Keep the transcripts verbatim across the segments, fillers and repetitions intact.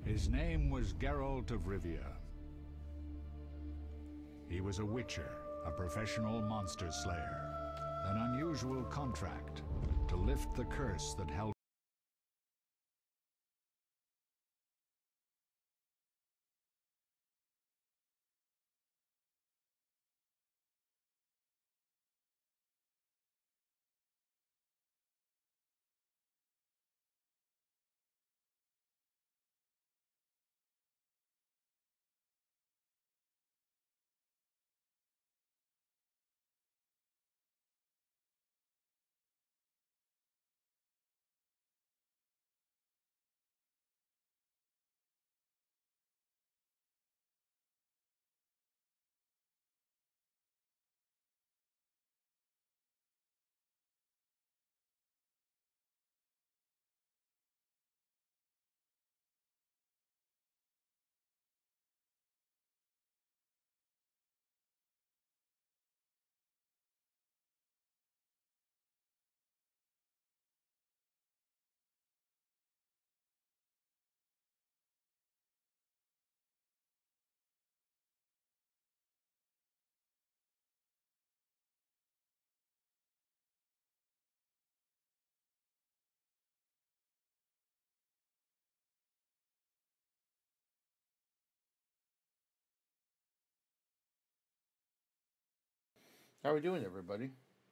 His name was Geralt of Rivia. He was a witcher, a professional monster slayer. An unusual contract to lift the curse that held How are we doing, everybody?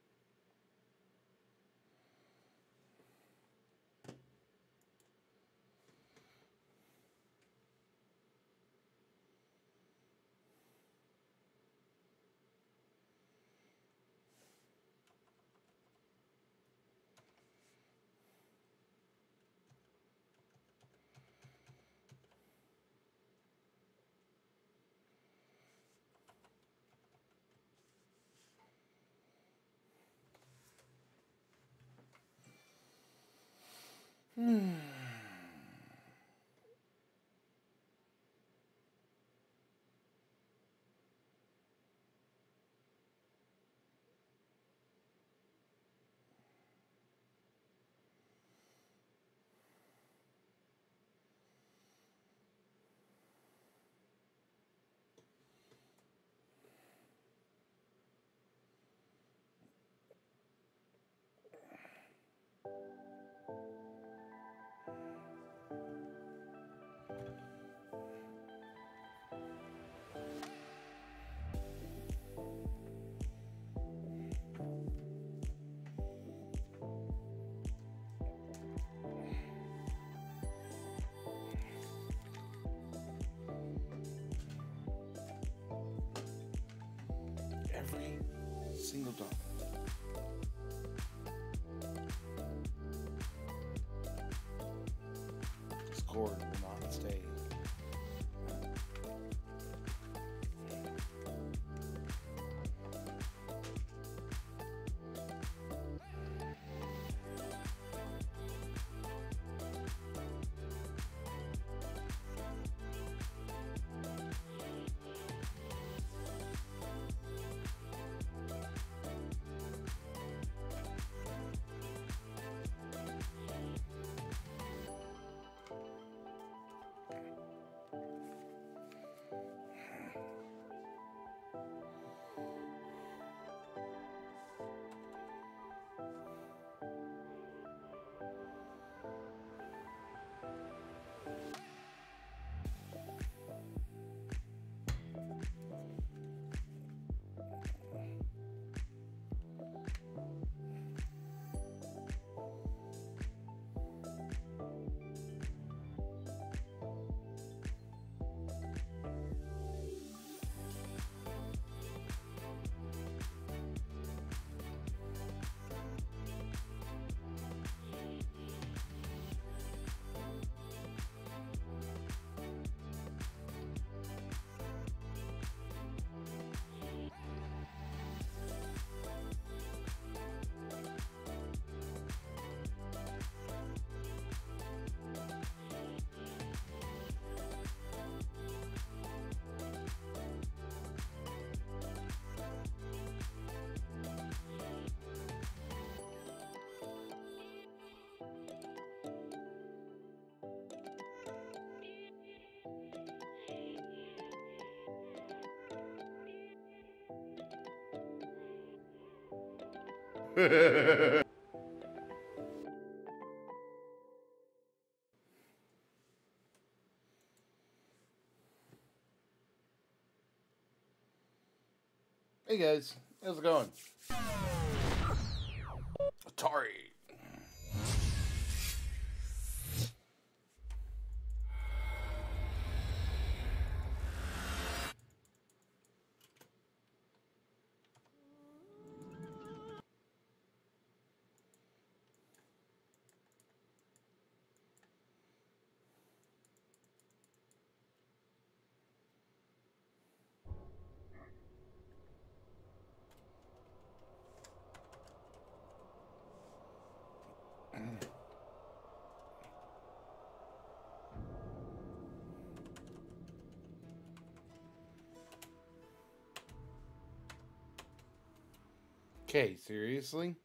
Hmm. Every single dog. This cord will not stay. Hey guys, how's it going? Atari. Okay, seriously?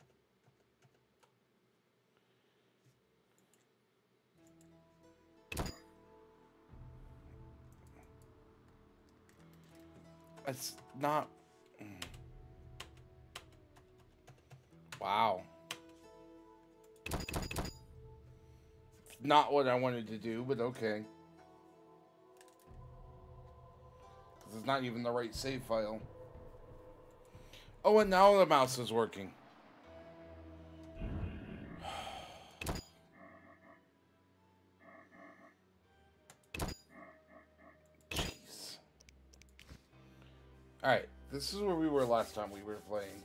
It's not... Wow. It's not what I wanted to do, but okay. It's not even the right save file. Oh, and now the mouse is working. Jeez. Alright, this is where we were last time we were playing.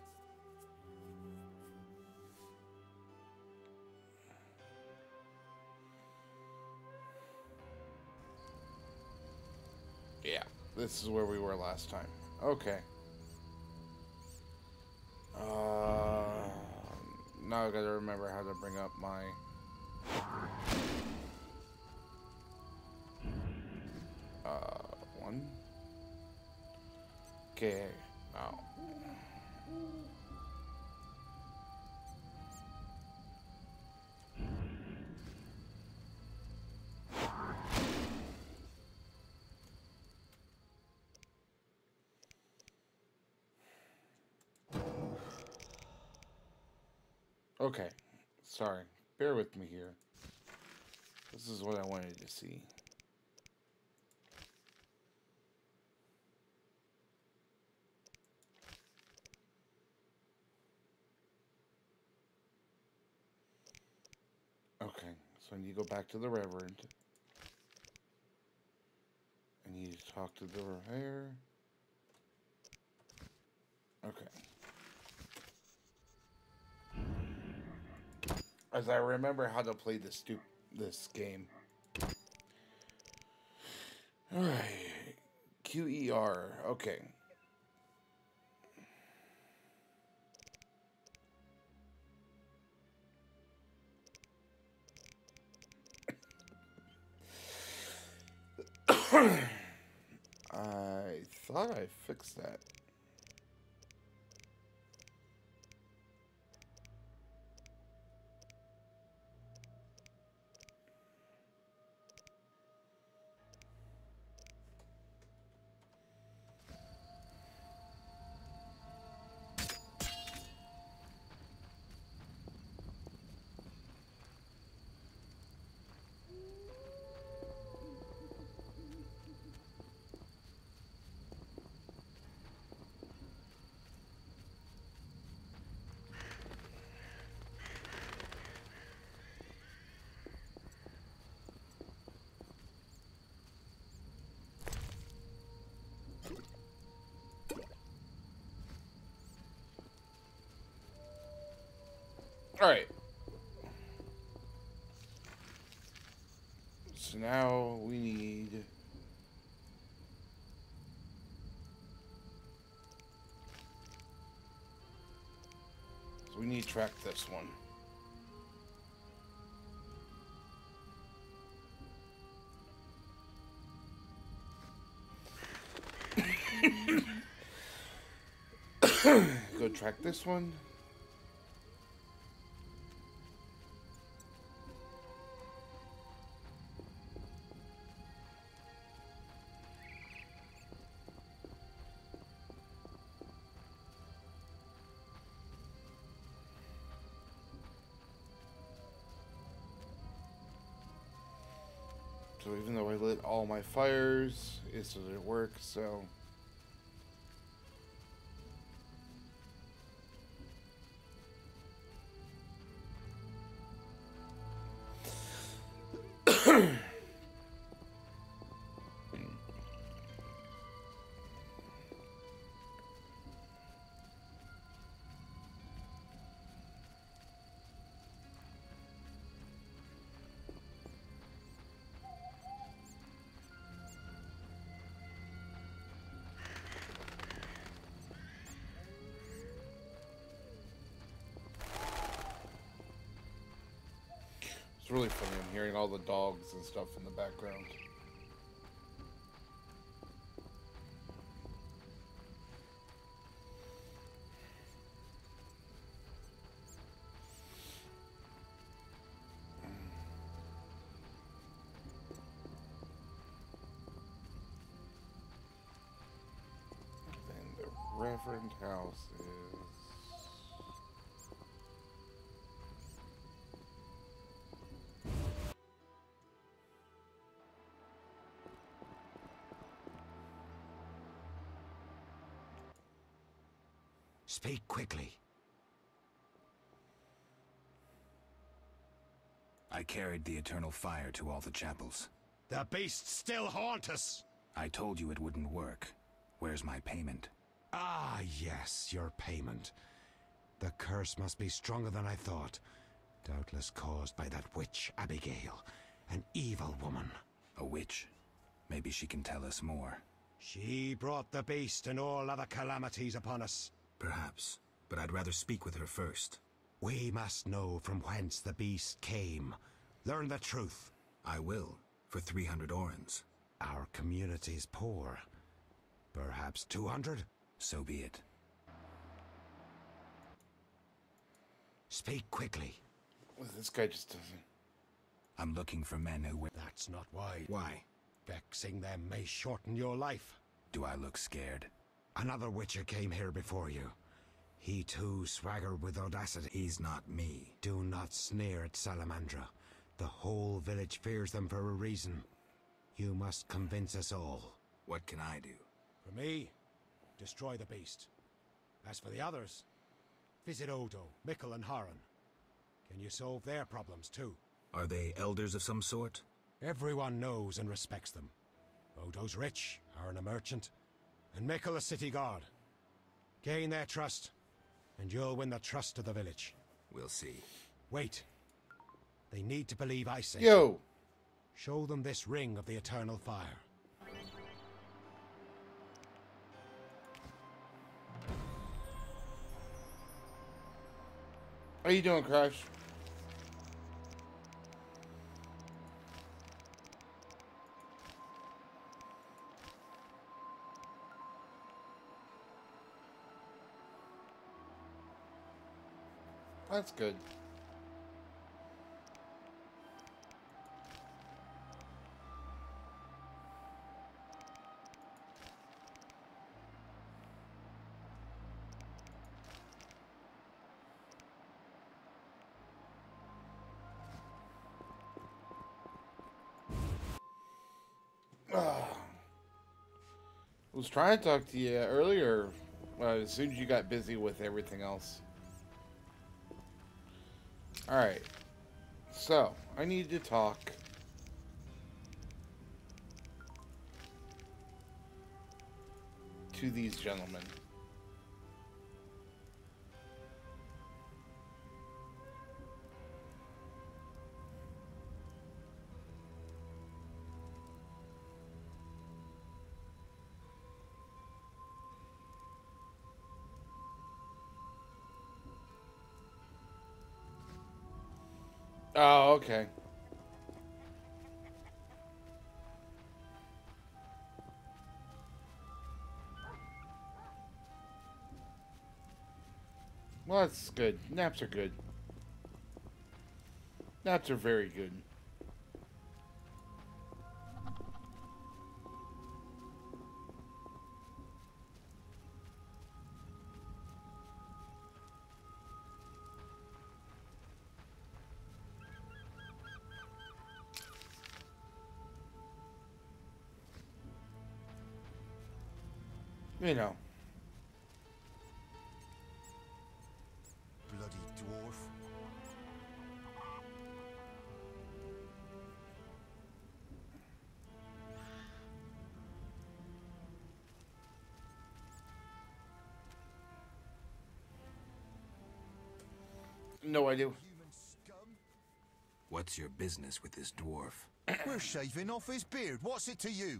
Yeah, this is where we were last time. Okay. Uh, now I gotta remember how to bring up my... Uh, one? Okay, now. Okay, sorry. Bear with me here. This is what I wanted to see. Okay, so I need to go back to the Reverend. I need to talk to the hair. Okay. As I remember how to play this stu this game. Alright. Q E R. Okay. I thought I fixed that. Alright. So now we need... So we need to track this one. Go track this one. So even though I lit all my fires, it still didn't work, so... It's really funny. I'm hearing all the dogs and stuff in the background. Then the Reverend House is... Speak quickly. I carried the eternal fire to all the chapels. The beasts still haunt us! I told you it wouldn't work. Where's my payment? Ah, yes, your payment. The curse must be stronger than I thought. Doubtless caused by that witch, Abigail. An evil woman. A witch? Maybe she can tell us more. She brought the beast and all other calamities upon us. Perhaps, but I'd rather speak with her first. We must know from whence the beast came. Learn the truth. I will, for three hundred orens. Our community's poor. Perhaps two hundred? So be it. Speak quickly. Well, this guy just doesn't... I'm looking for men who wear... That's not why. Why? Vexing them may shorten your life. Do I look scared? Another witcher came here before you. He too swaggered with audacity. He's not me. Do not sneer at Salamandra. The whole village fears them for a reason. You must convince us all. What can I do? For me, destroy the beast. As for the others, visit Odo, Mikkel and Haran. Can you solve their problems too? Are they elders of some sort? Everyone knows and respects them. Odo's rich, Haran a merchant, and Mikkel a city guard. Gain their trust, and you'll win the trust of the village. We'll see. Wait. They need to believe I say. Yo! Show them this ring of the eternal fire. How you doing, Crash? That's good. I was trying to talk to you earlier, uh, as soon as you got busy with everything else. Alright, so, I need to talk to these gentlemen. Oh, okay. Well, that's good. Naps are good. Naps are very good. You know. Bloody dwarf. No idea. Human scum. What's your business with this dwarf? We're shaving off his beard. What's it to you?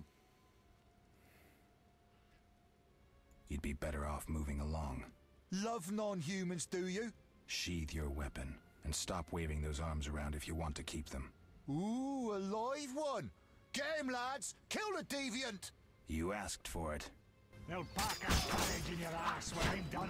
You'd be better off moving along. Love non-humans, do you? Sheathe your weapon, and stop waving those arms around if you want to keep them. Ooh, a live one. Get him, lads. Kill the deviant. You asked for it. They'll pack a carriage in your ass when I'm done.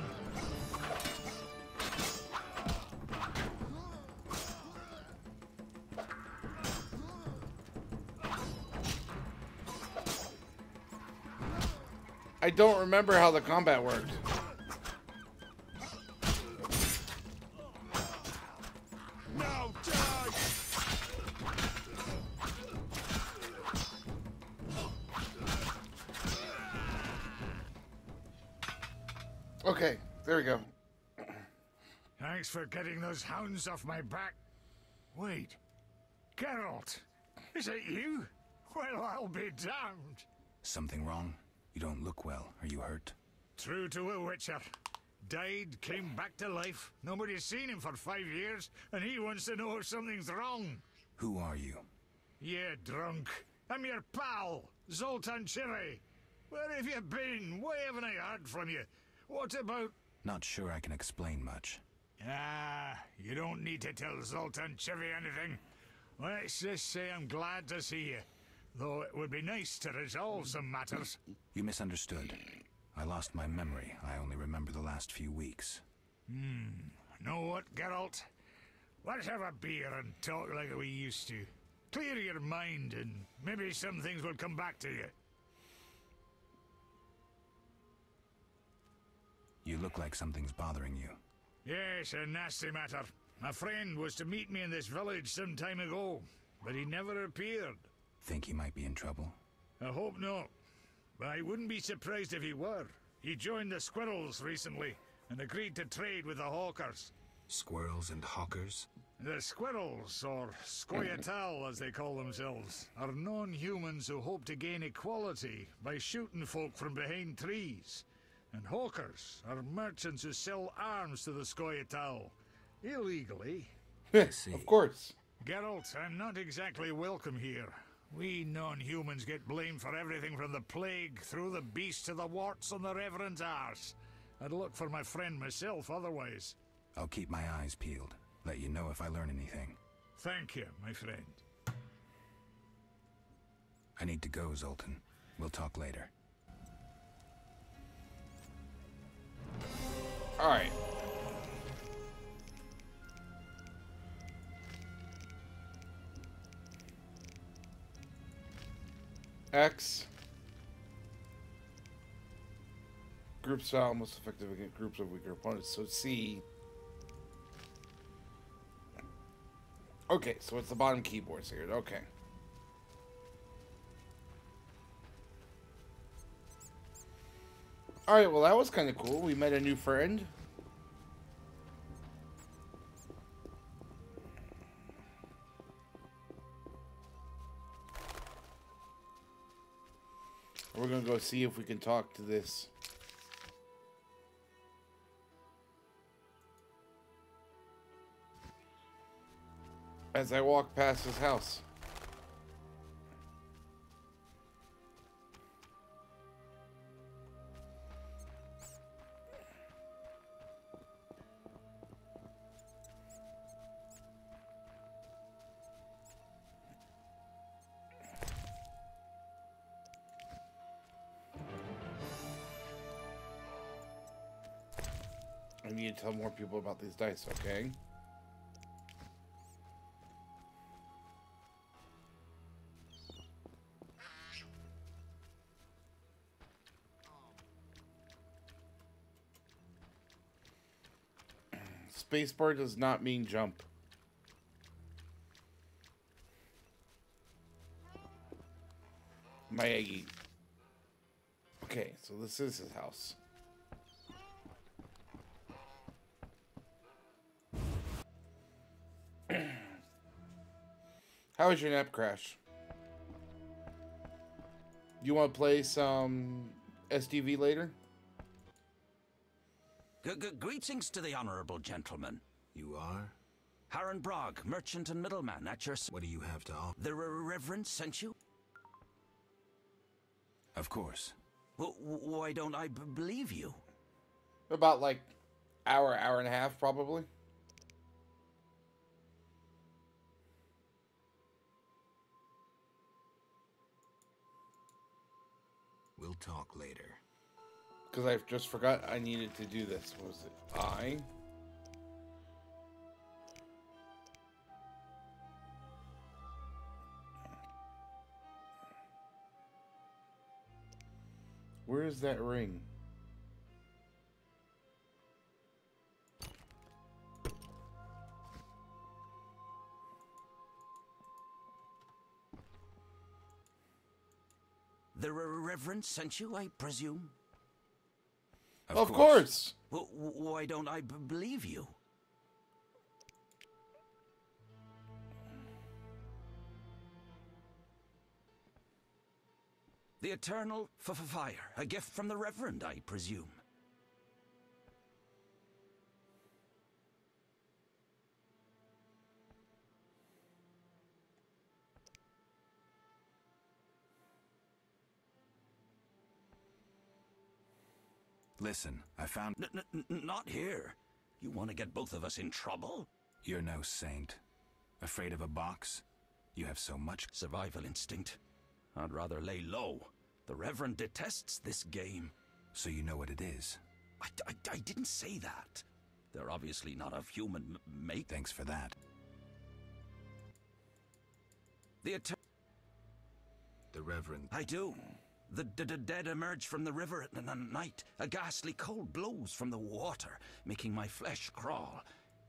I don't remember how the combat worked. Now die. Okay, there we go. Thanks for getting those hounds off my back. Wait, Geralt, is it you? Well, I'll be damned. Something wrong? You don't look well. Are you hurt? True to a witcher. Died, came back to life. Nobody's seen him for five years, and he wants to know if something's wrong. Who are you? Yeah, drunk. I'm your pal, Zoltan Chivy. Where have you been? Why haven't I heard from you? What about... Not sure I can explain much. Ah, you don't need to tell Zoltan Chivy anything. Let's just say I'm glad to see you. Though it would be nice to resolve some matters. You misunderstood. I lost my memory. I only remember the last few weeks. Hmm. Know what, Geralt? Let's have a beer and talk like we used to. Clear your mind and maybe some things will come back to you. You look like something's bothering you. Yes, a nasty matter. My friend was to meet me in this village some time ago, but he never appeared. Think he might be in trouble? I hope not. But I wouldn't be surprised if he were. He joined the Squirrels recently and agreed to trade with the Hawkers. Squirrels and hawkers? The Squirrels, or Scoia'tael as they call themselves, are non-humans who hope to gain equality by shooting folk from behind trees. And Hawkers are merchants who sell arms to the Scoia'tael. Illegally. see. Of course. Geralt, I'm not exactly welcome here. We non-humans get blamed for everything from the plague through the beast to the warts on the Reverend's arse. I'd look for my friend myself otherwise. I'll keep my eyes peeled. Let you know if I learn anything. Thank you, my friend. I need to go, Zoltan. We'll talk later. Alright. X. Group style most effective against groups of weaker opponents. So C. Okay, so it's the bottom keyboards here. Okay. Alright, well that was kind of cool. We met a new friend. We're gonna go see if we can talk to this. As I walk past his house. I need to tell more people about these dice, okay? Spacebar does not mean jump. My Aggie. Okay, Okay, so this is his house. How was your nap, Crash? You want to play some S D V later? G -g Greetings to the honorable gentleman. You are? Harren Brog, merchant and middleman at your... s- What do you have to offer? The re Reverend sent you? Of course. W why don't I b believe you? About like hour, hour and a half, probably. We'll talk later. Because I just forgot I needed to do this. What was it? I. Where is that ring? The re Reverend sent you, I presume? Of, of course. course. W why don't I b believe you? The eternal f f fire, a gift from the Reverend, I presume. Listen, I found... N n not here. You want to get both of us in trouble? You're no saint. Afraid of a box? You have so much... Survival instinct. I'd rather lay low. The Reverend detests this game. So you know what it is? I, I, I didn't say that. They're obviously not of human m make. Thanks for that. The eternal... The Reverend... I do. The d -d dead emerge from the river at n night. A ghastly cold blows from the water, making my flesh crawl.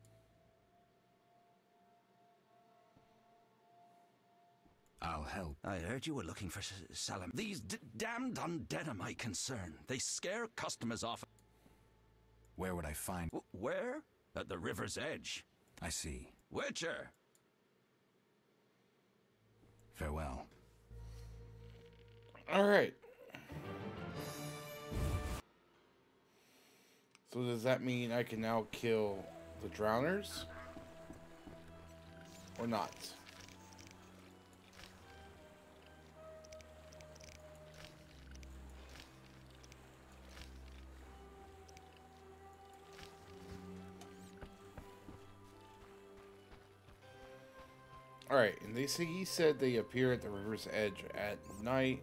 I'll help. I heard you were looking for S Salam. These d damned undead are my concern. They scare customers off. Where would I find... W where? At the river's edge. I see. Witcher! Farewell. Alright. So does that mean I can now kill the drowners? Or not? Alright, and they say he said they appear at the river's edge at night.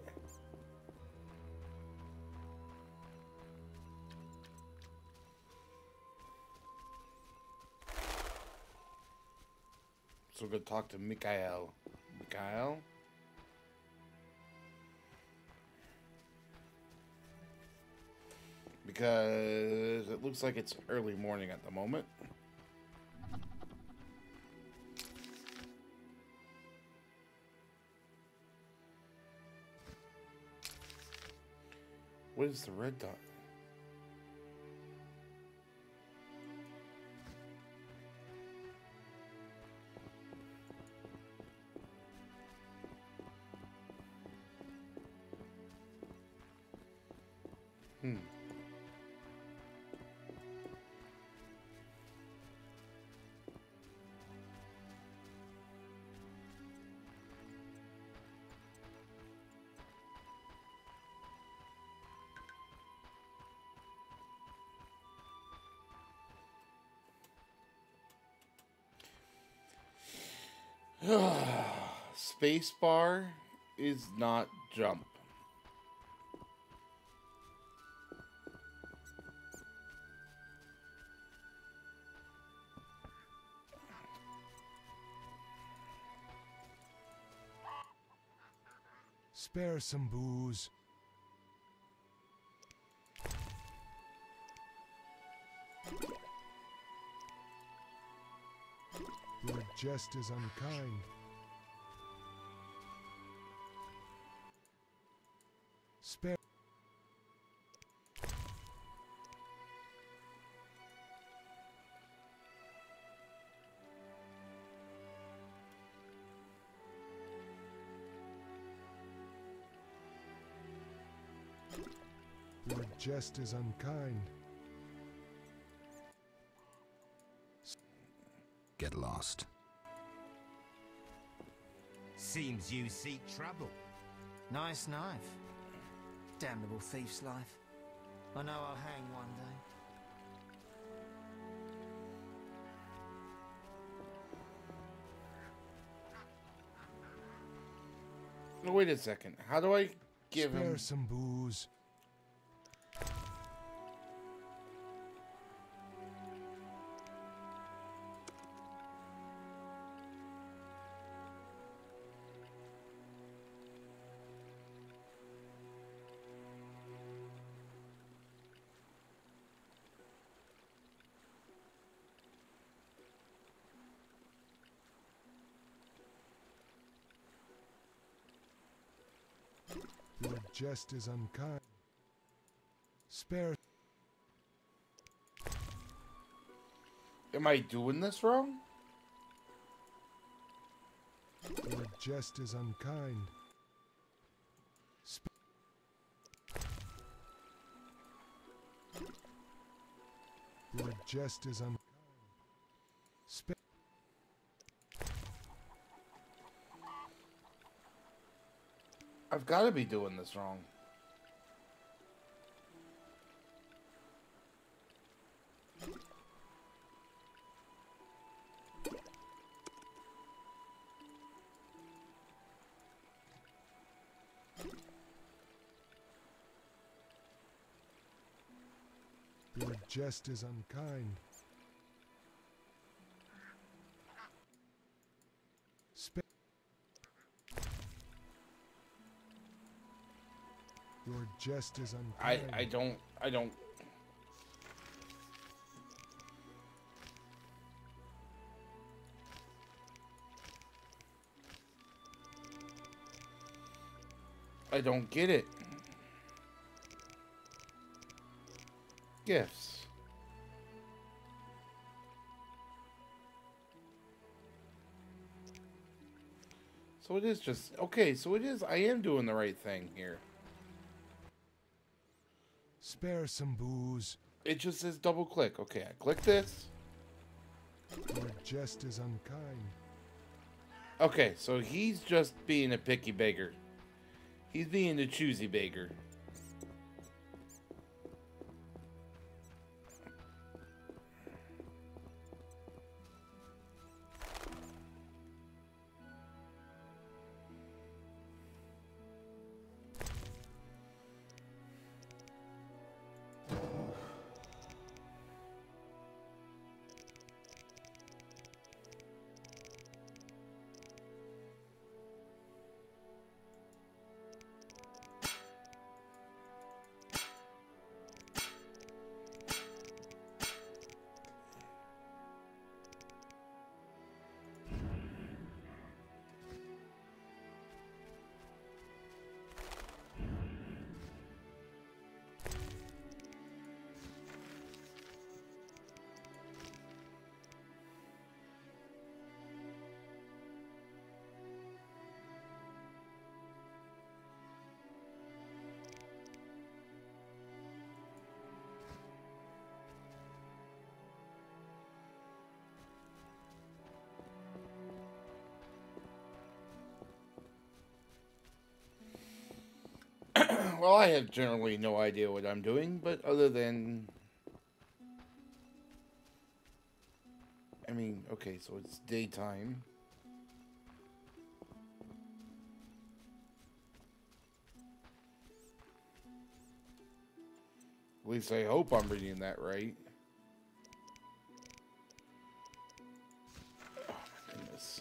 So we're gonna talk to Mikael. Mikael? Because it looks like it's early morning at the moment. What is the red dot? Hmm. Spacebar is not jump. Spare some booze. Your jest is unkind. Spare. Your jest is unkind. Get lost. Seems you seek trouble. Nice knife. Damnable thief's life. I know I'll hang one day. No, wait a second. How do I give Spare him some booze? Your jest is unkind. Spare. Am I doing this wrong? Your jest is unkind. Sp Your jest is unkind. Spare. I've got to be doing this wrong. Your jest is unkind. Spare. Your jest is I unkind. I don't I don't. I don't get it. Gifts. So it is just okay, so it is I am doing the right thing here. Spare some booze. It just says double click. Okay, I click this. Your jest is unkind. Okay, so he's just being a picky beggar. He's being a choosy beggar. Well, I have generally no idea what I'm doing, but other than... I mean, okay, so it's daytime. At least I hope I'm reading that right. Oh my goodness.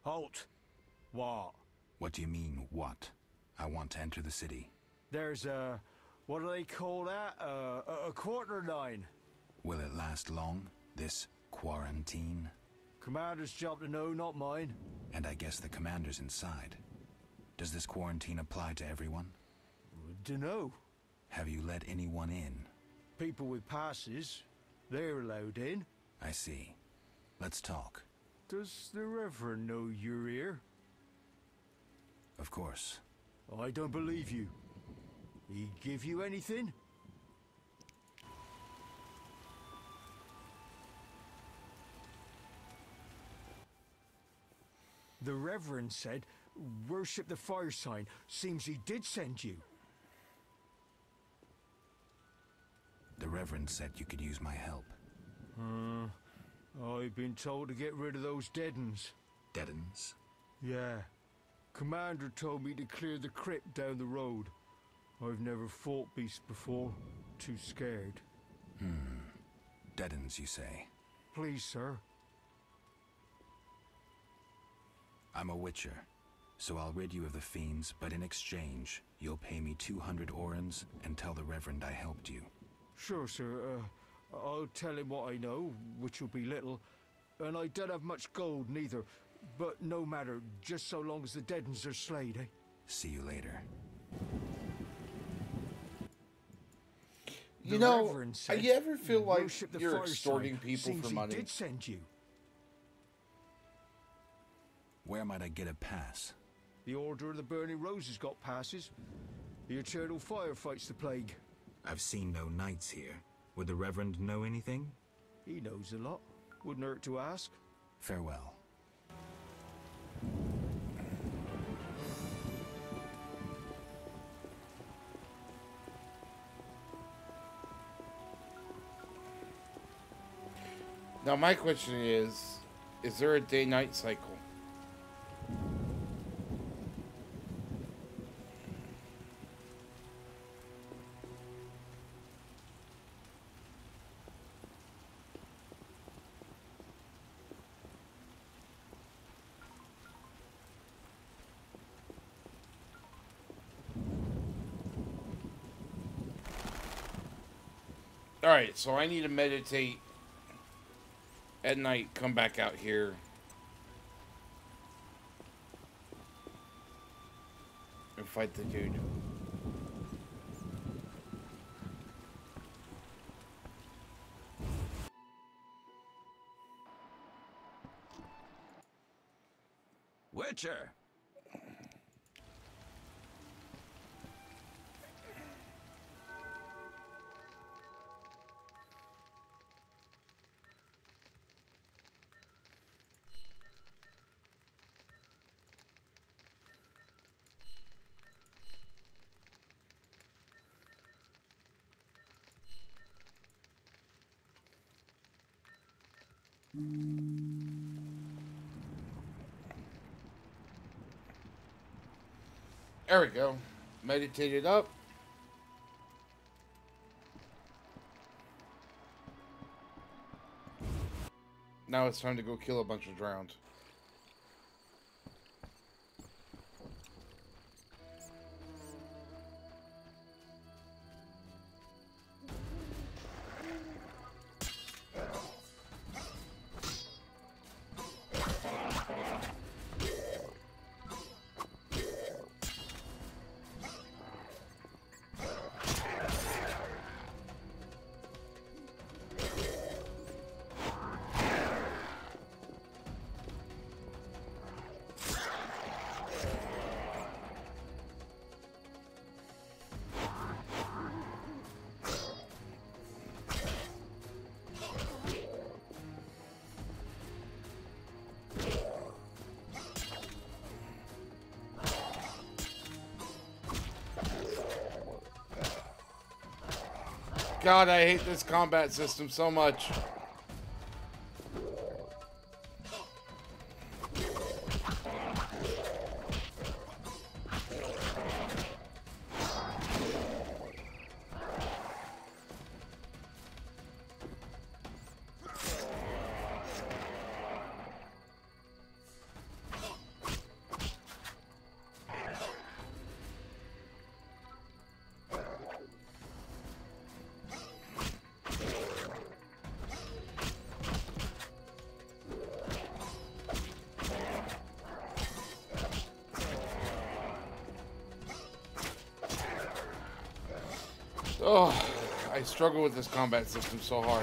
Halt. What? What do you mean, what? I want to enter the city. There's a... what do they call that? Uh, a, a quarter nine. Will it last long, this quarantine? Commander's job to know, not mine. And I guess the commander's inside. Does this quarantine apply to everyone? Dunno. Have you let anyone in? People with passes. They're allowed in. I see. Let's talk. Does the Reverend know you're here? Of course. I don't believe you. He give you anything? The Reverend said, worship the fire sign. Seems he did send you. The Reverend said you could use my help. Uh, I've been told to get rid of those deadens. Deadens? Yeah. Commander told me to clear the crypt down the road. I've never fought beasts before. Too scared. Hmm. Deadens, you say? Please, sir. I'm a witcher, so I'll rid you of the fiends, but in exchange, you'll pay me two hundred orens and tell the Reverend I helped you. Sure, sir. Uh, I'll tell him what I know, which will be little. And I don't have much gold, neither. But no matter, just so long as the deadens are slayed, eh? See you later. You The know, Reverend said, you ever feel like worship the you're fire extorting sign. people Seems for he money? did send you. Where might I get a pass? The Order of the Burning Roses got passes. The Eternal Fire fights the plague. I've seen no knights here. Would the Reverend know anything? He knows a lot. Wouldn't hurt to ask. Farewell. Now my question is, is there a day-night cycle? Alright, so I need to meditate at night, come back out here. And fight the dude. Witcher! There we go. Meditated up. Now it's time to go kill a bunch of drowned. God, I hate this combat system so much. Oh, I struggle with this combat system so hard.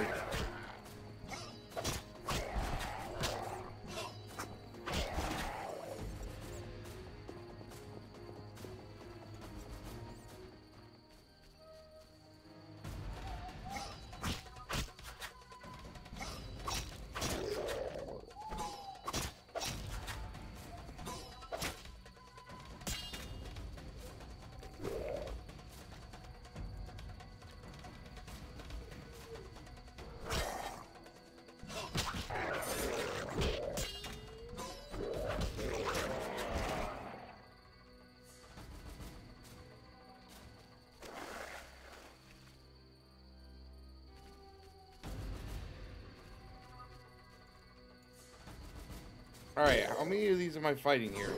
Alright, how many of these am I fighting here?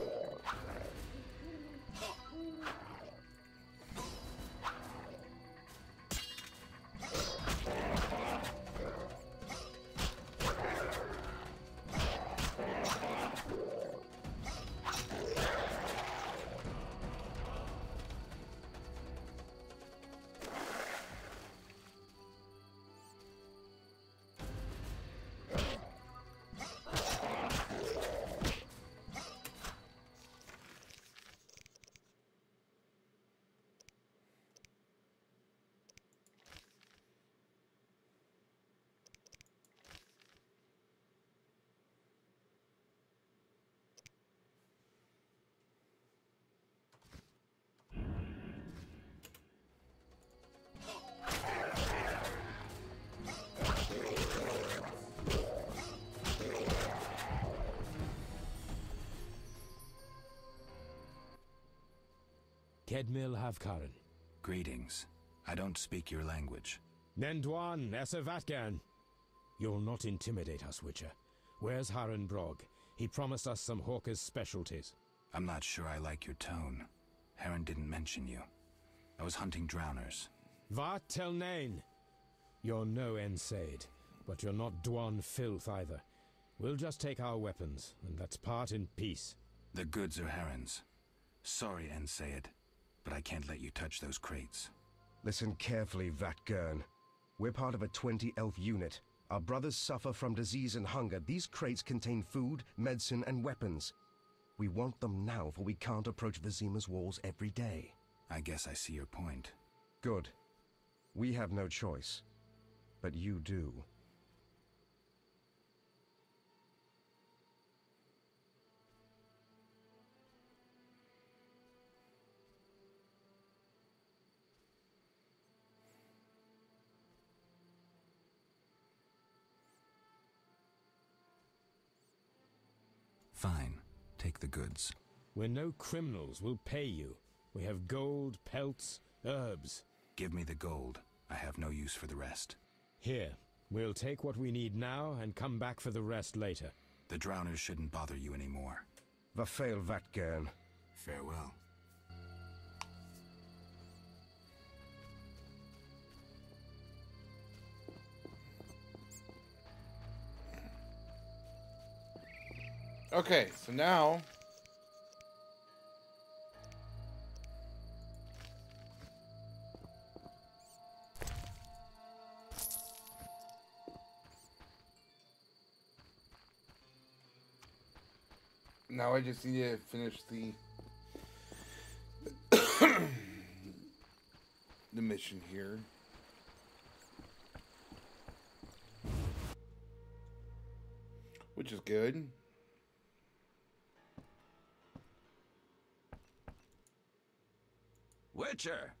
Kedmil Havkaran. Greetings. I don't speak your language. Nendwan Esavatgan. You'll not intimidate us, Witcher. Where's Haran Brog? He promised us some Hawker's specialties. I'm not sure I like your tone. Haran didn't mention you. I was hunting drowners. Vat tel nain. You're no Ensaid, but you're not Dwan filth either. We'll just take our weapons, and let's part in peace. The goods are Haran's. Sorry, Ensaid, but I can't let you touch those crates. Listen carefully, Vatgern. We're part of a twenty-elf unit. Our brothers suffer from disease and hunger. These crates contain food, medicine, and weapons. We want them now, for we can't approach Vizima's walls every day. I guess I see your point. Good. We have no choice. But you do. Fine. Take the goods. We're no criminals. We'll pay you. We have gold, pelts, herbs. Give me the gold. I have no use for the rest. Here. We'll take what we need now and come back for the rest later. The drowners shouldn't bother you anymore. Vafail Vatgern. Farewell. Okay, so now now I just need to finish the the mission here. Which is good. Witcher!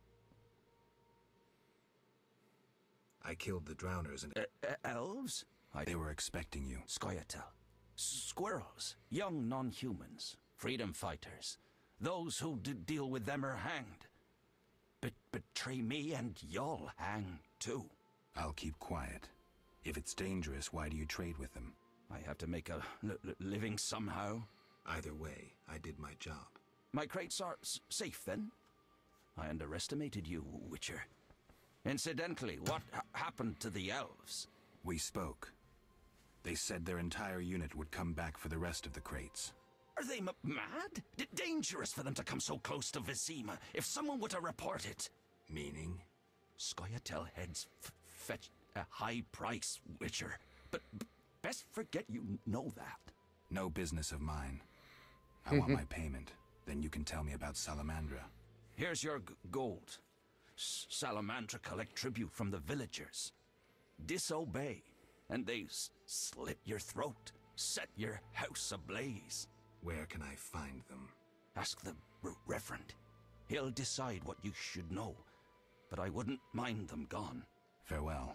I killed the drowners and... Uh, uh, elves? I... They were expecting you. Scoia'tael. Squirrels. Young non-humans. Freedom fighters. Those who d deal with them are hanged. But betray me and you'll hang too. I'll keep quiet. If it's dangerous, why do you trade with them? I have to make a l l living somehow. Either way, I did my job. My crates are s safe then? I underestimated you, Witcher. Incidentally, what ha happened to the elves? We spoke. They said their entire unit would come back for the rest of the crates. Are they m mad? D dangerous for them to come so close to Vizima. If someone were to report it... Meaning? Scoia'tael heads f fetch a high price, Witcher. But b best forget you know that. No business of mine. I want my payment. Then you can tell me about Salamandra. Here's your g gold. S Salamandra collect tribute from the villagers. Disobey, and they s slit your throat, set your house ablaze. Where can I find them? Ask the R Reverend. He'll decide what you should know, but I wouldn't mind them gone. Farewell.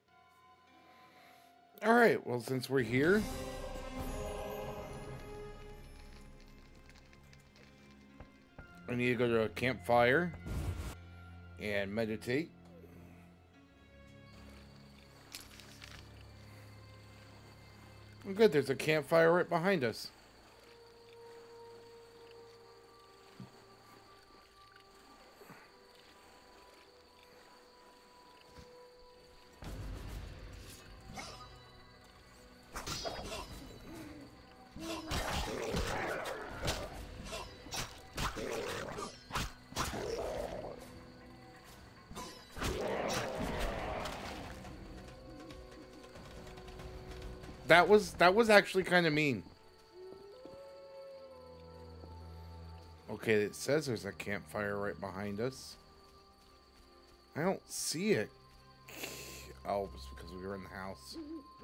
All right, well, since we're here, I need to go to a campfire and meditate. Oh, good, there's a campfire right behind us. That was that was actually kind of mean. Okay, it says there's a campfire right behind us. I don't see it. Oh, it's because we were in the house.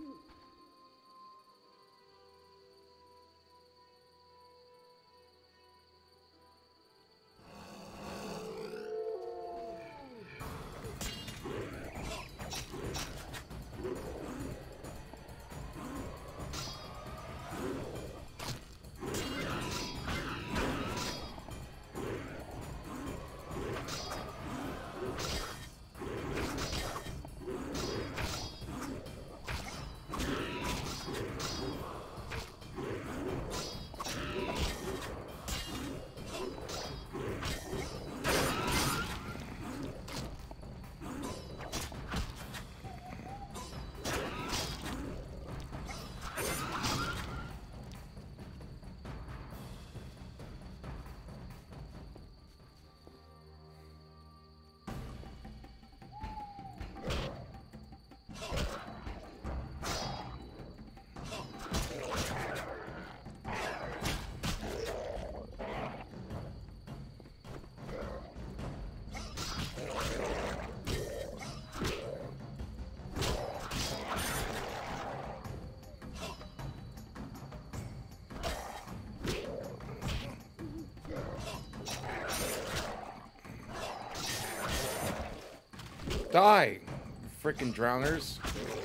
Die, frickin' drowners.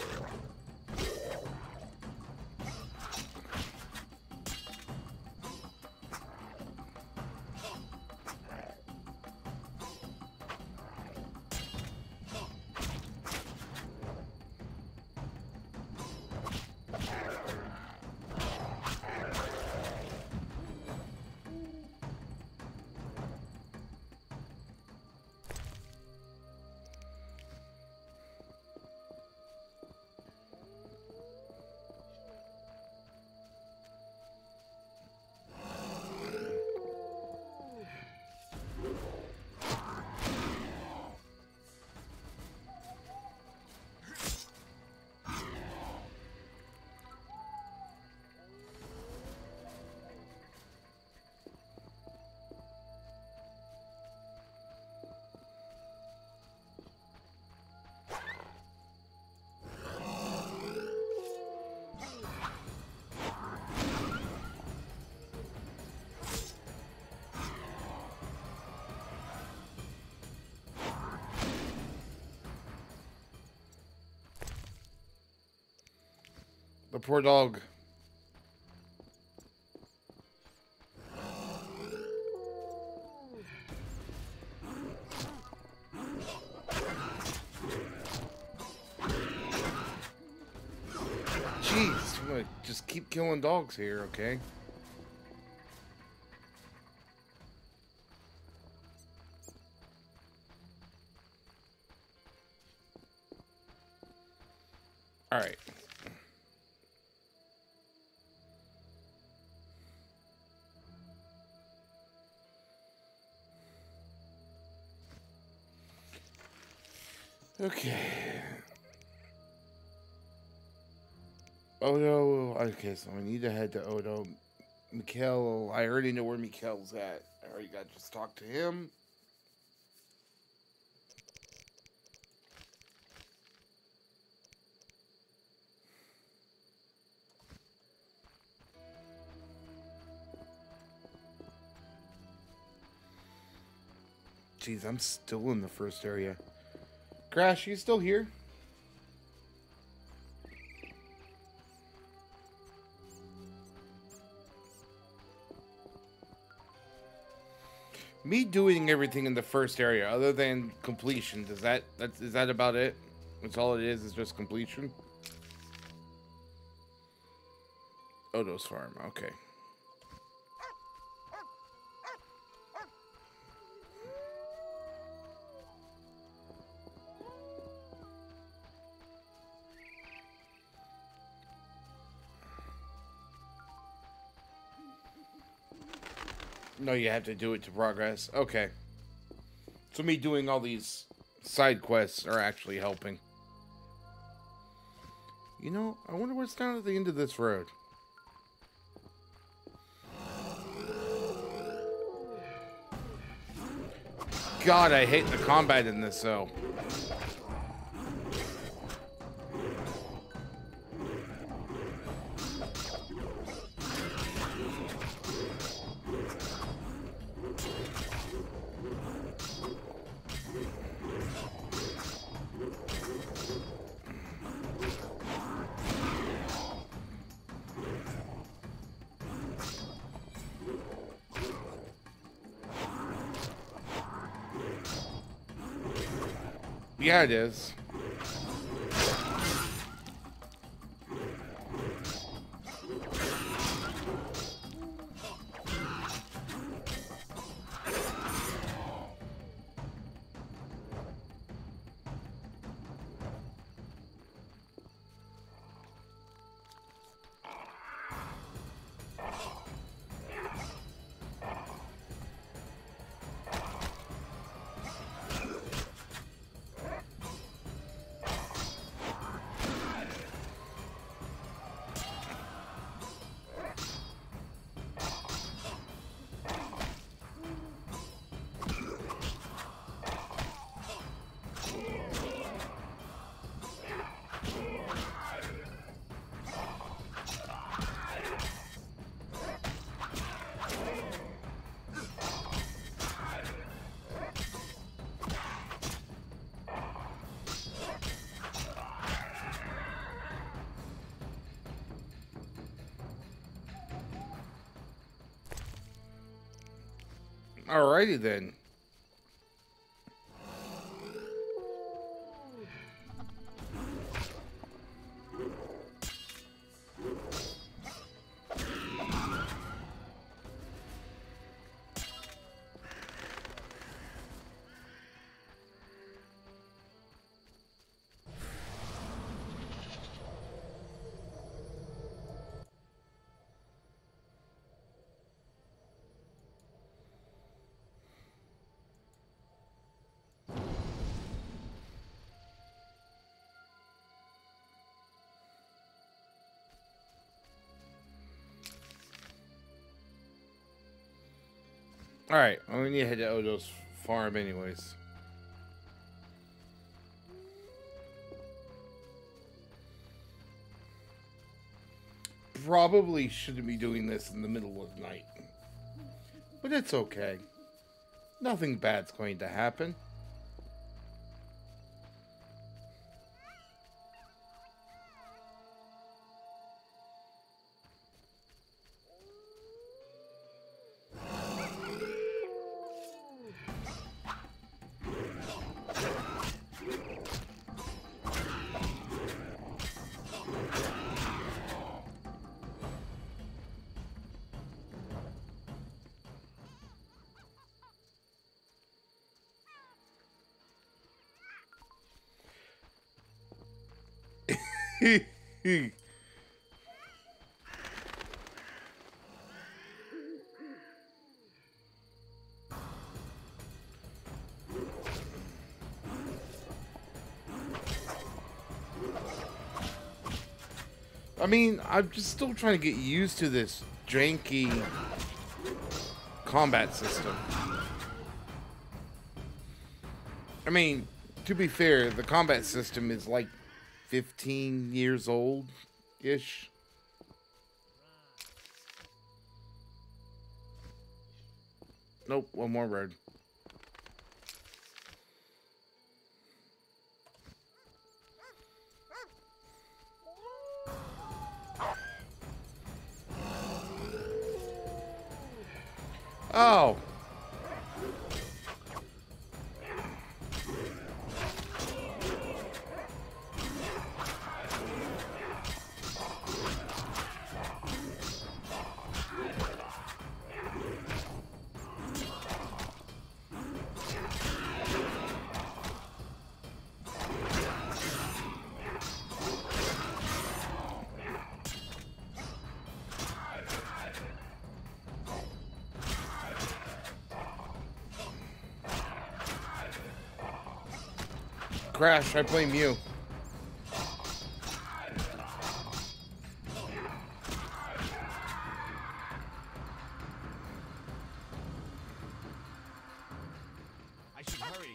The poor dog. Jeez, I'm gonna just keep killing dogs here, okay? All right. Okay. Odo. Okay, so I need to head to Odo. Mikhail, I already know where Mikhail's at. I already got to just talk to him. Jeez, I'm still in the first area. Crash, you still here? Me doing everything in the first area, other than completion, does that that's is that about it? That's all it is, is just completion? Odo's farm, okay. No, you have to do it to progress. Okay. So me doing all these side quests are actually helping. You know, I wonder what's down at the end of this road. God, I hate the combat in this, though. Yeah, it is. Alrighty then. Alright, I'm gonna head to Odo's farm anyways. Probably shouldn't be doing this in the middle of the night. But it's okay. Nothing bad's going to happen. I mean, I'm just still trying to get used to this janky combat system. I mean, to be fair, the combat system is like fifteen years old-ish. Nope, one more road. Oh. Crash, I blame you. I should hurry.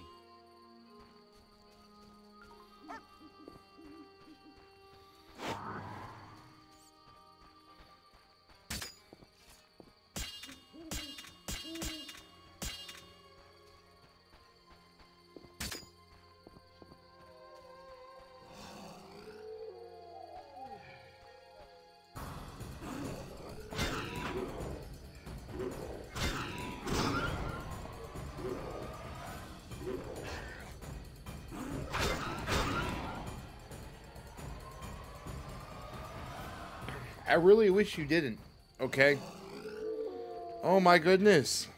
I really wish you didn't, okay? Oh my goodness.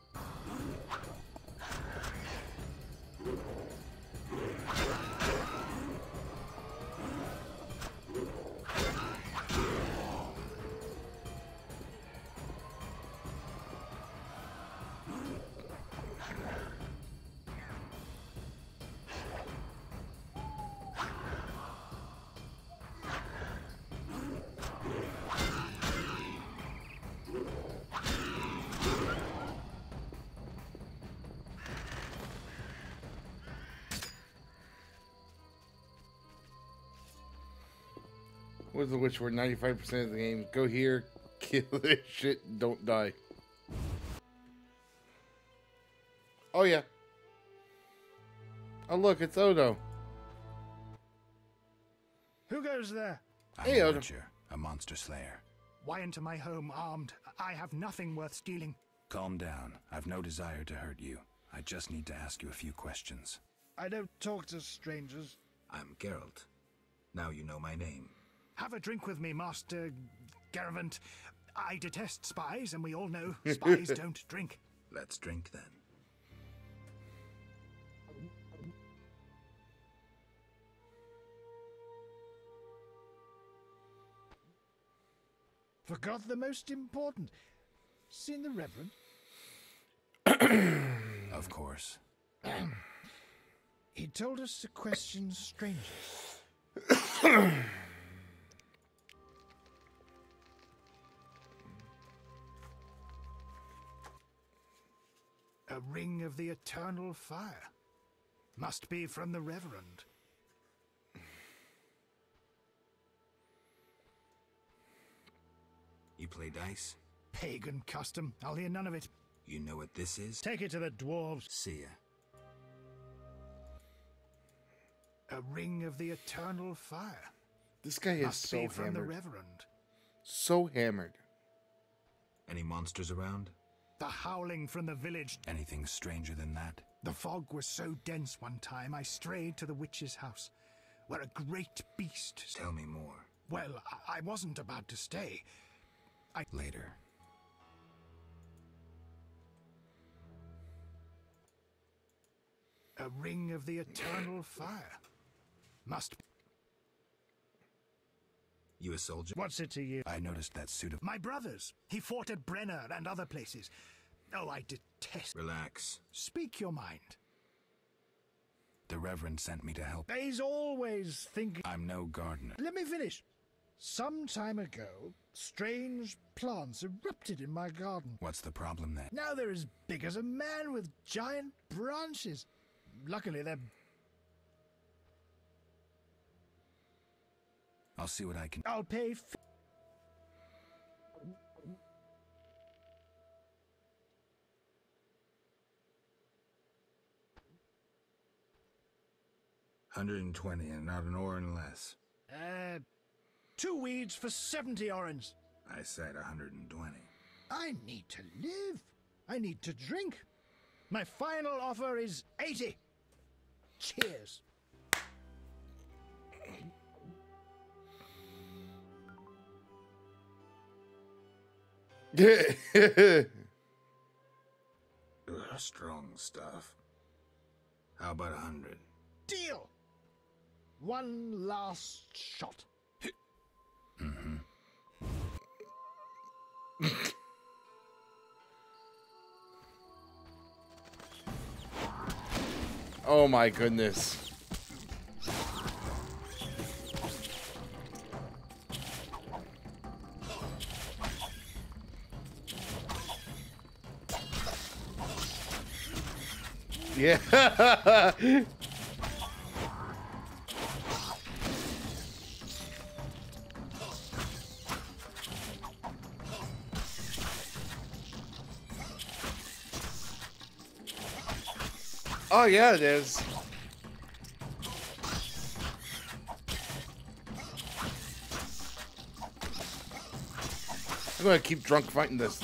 What's the witch word? ninety-five percent of the game. Go here, kill this shit, and don't die. Oh, yeah. Oh, look, it's Odo. Who goes there? I'm Hey, a Odo. Witcher, a monster slayer. Why into my home armed? I have nothing worth stealing. Calm down. I've no desire to hurt you. I just need to ask you a few questions. I don't talk to strangers. I'm Geralt. Now you know my name. Have a drink with me, Master Garavant. I detest spies, and we all know spies don't drink. Let's drink then. Forgot the most important. Seen the Reverend? Of course. He told us to question strangers. A ring of the eternal fire. Must be from the Reverend. You play dice? Pagan custom. I'll hear none of it. You know what this is? Take it to the dwarves. See ya. A ring of the eternal fire. This guy is Must so be from the hammered. Reverend. So hammered. Any monsters around? The howling from the village. Anything stranger than that? The fog was so dense one time I strayed to the witch's house, where a great beast... Tell me more. Well, I, I wasn't about to stay. I... Later. A ring of the eternal fire. Must be... You a soldier? What's it to you? I noticed that suit of... My brother's. He fought at Brenner and other places. Oh, I detest... Relax. Speak your mind. The Reverend sent me to help. He's always thinking... I'm no gardener. Let me finish. Some time ago, strange plants erupted in my garden. What's the problem then? Now they're as big as a man with giant branches. Luckily, they're... I'll see what I can... I'll pay... F one hundred twenty and not an oren less. Uh, two weeds for seventy orens. I said one hundred twenty. I need to live. I need to drink. My final offer is eighty. Cheers. Ugh, strong stuff. How about a hundred? Deal. One last shot. Mm-hmm. Oh my goodness. Yeah. Oh yeah, it is. I'm gonna keep drunk fighting this.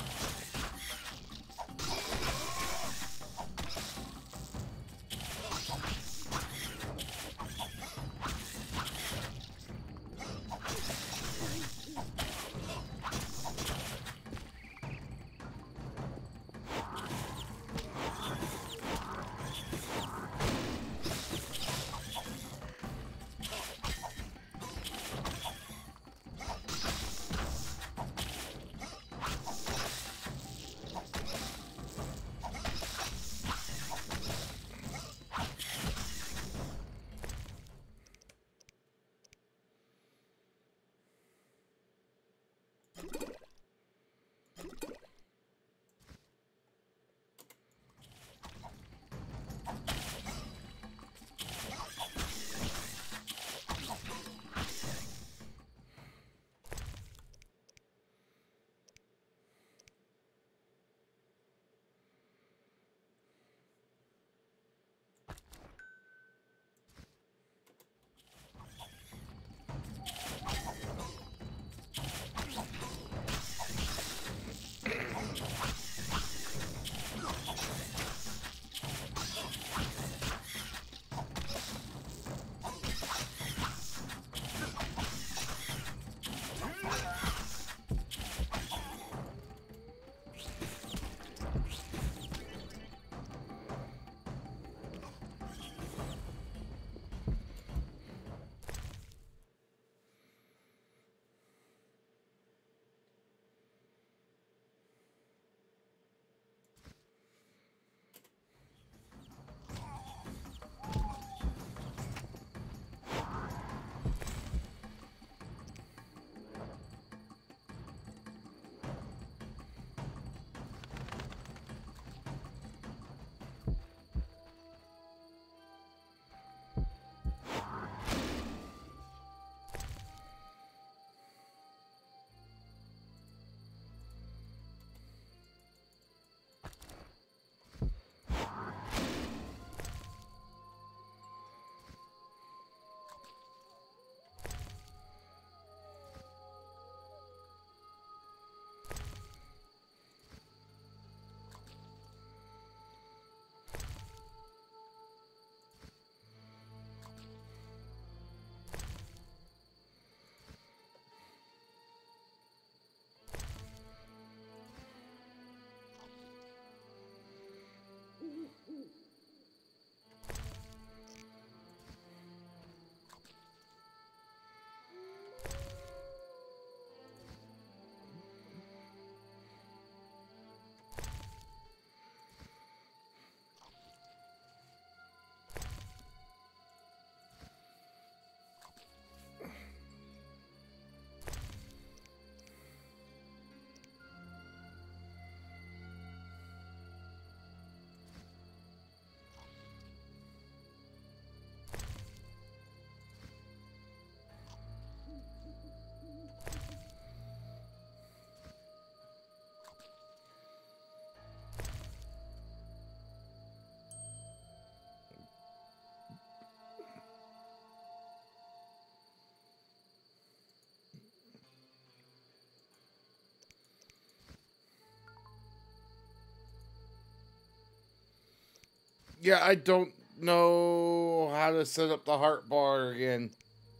Yeah, I don't know how to set up the heart bar again.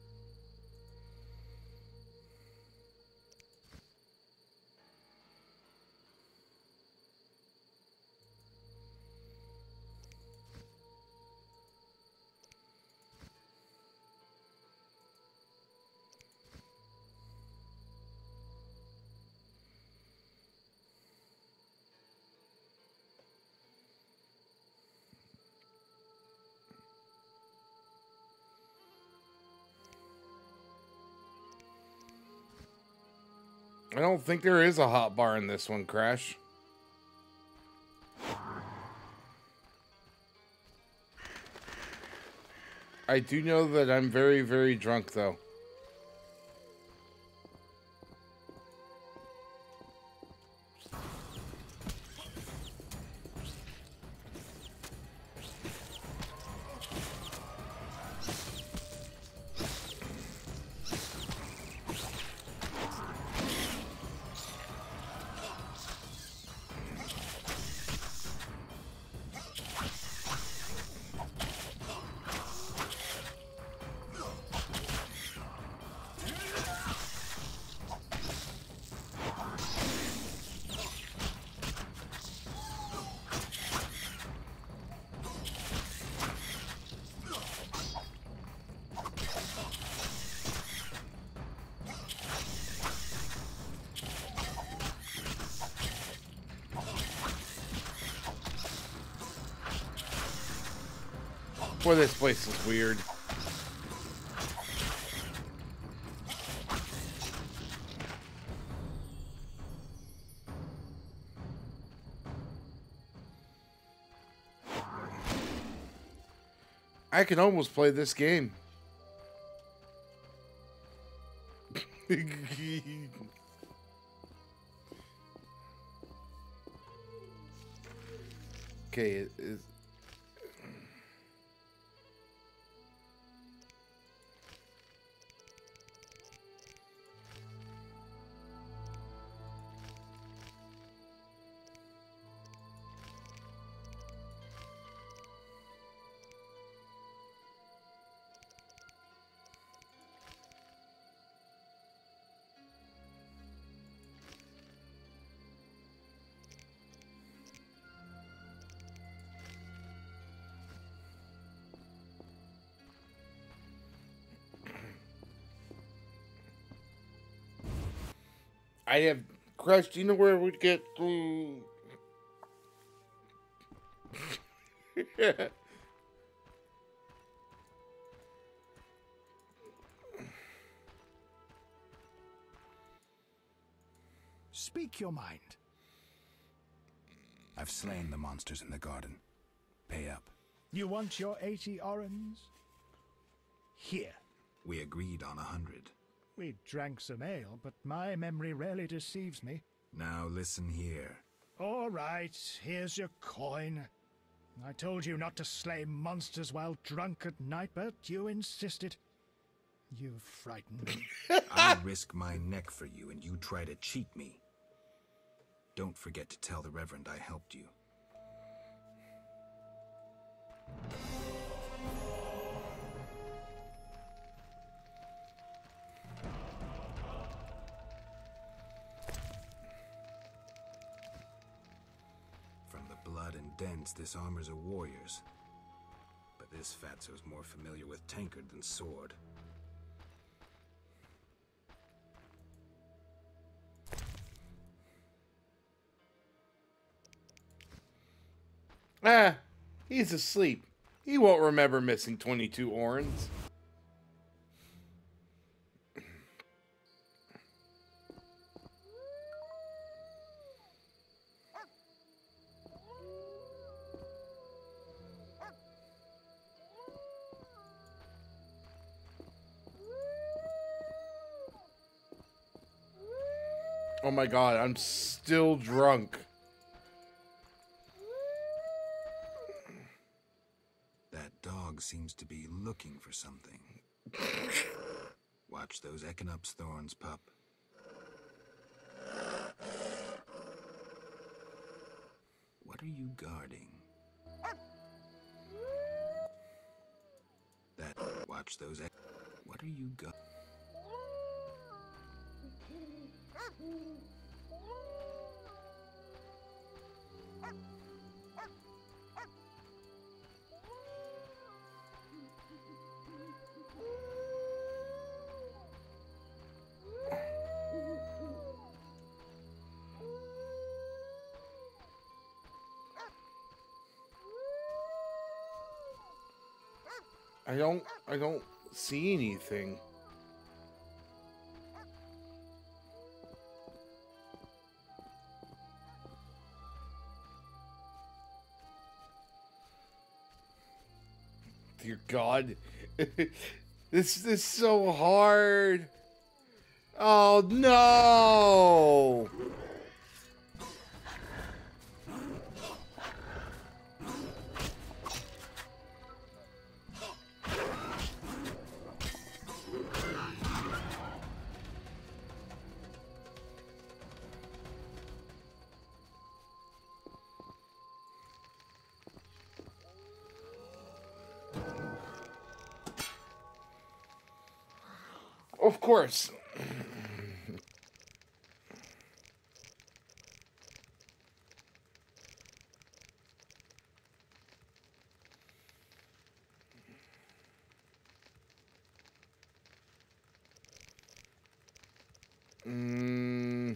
I don't think there is a hot bar in this one, Crash. I do know that I'm very, very drunk, though. Boy, this place is weird. I can almost play this game. Okay, it is. I have Crash. Do you know where we'd get? Um... Speak your mind. I've slain the monsters in the garden. Pay up. You want your eighty orens? Here. We agreed on a hundred. We drank some ale, but my memory rarely deceives me. Now listen here. All right, here's your coin. I told you not to slay monsters while drunk at night, but you insisted. You frightened me. I risk my neck for you, and you try to cheat me. Don't forget to tell the Reverend I helped you. Blood and dents, this armor's a warrior's. But this fatso's more familiar with tankard than sword. Ah, he's asleep. He won't remember missing twenty-two orens. Oh my god, I'm still drunk. That dog seems to be looking for something. Watch those Equinops thorns, pup. What are you guarding? watch those. e- What are you go? I don't I don't see anything. Dear God. This, this is so hard. Oh no. Of course. Mm.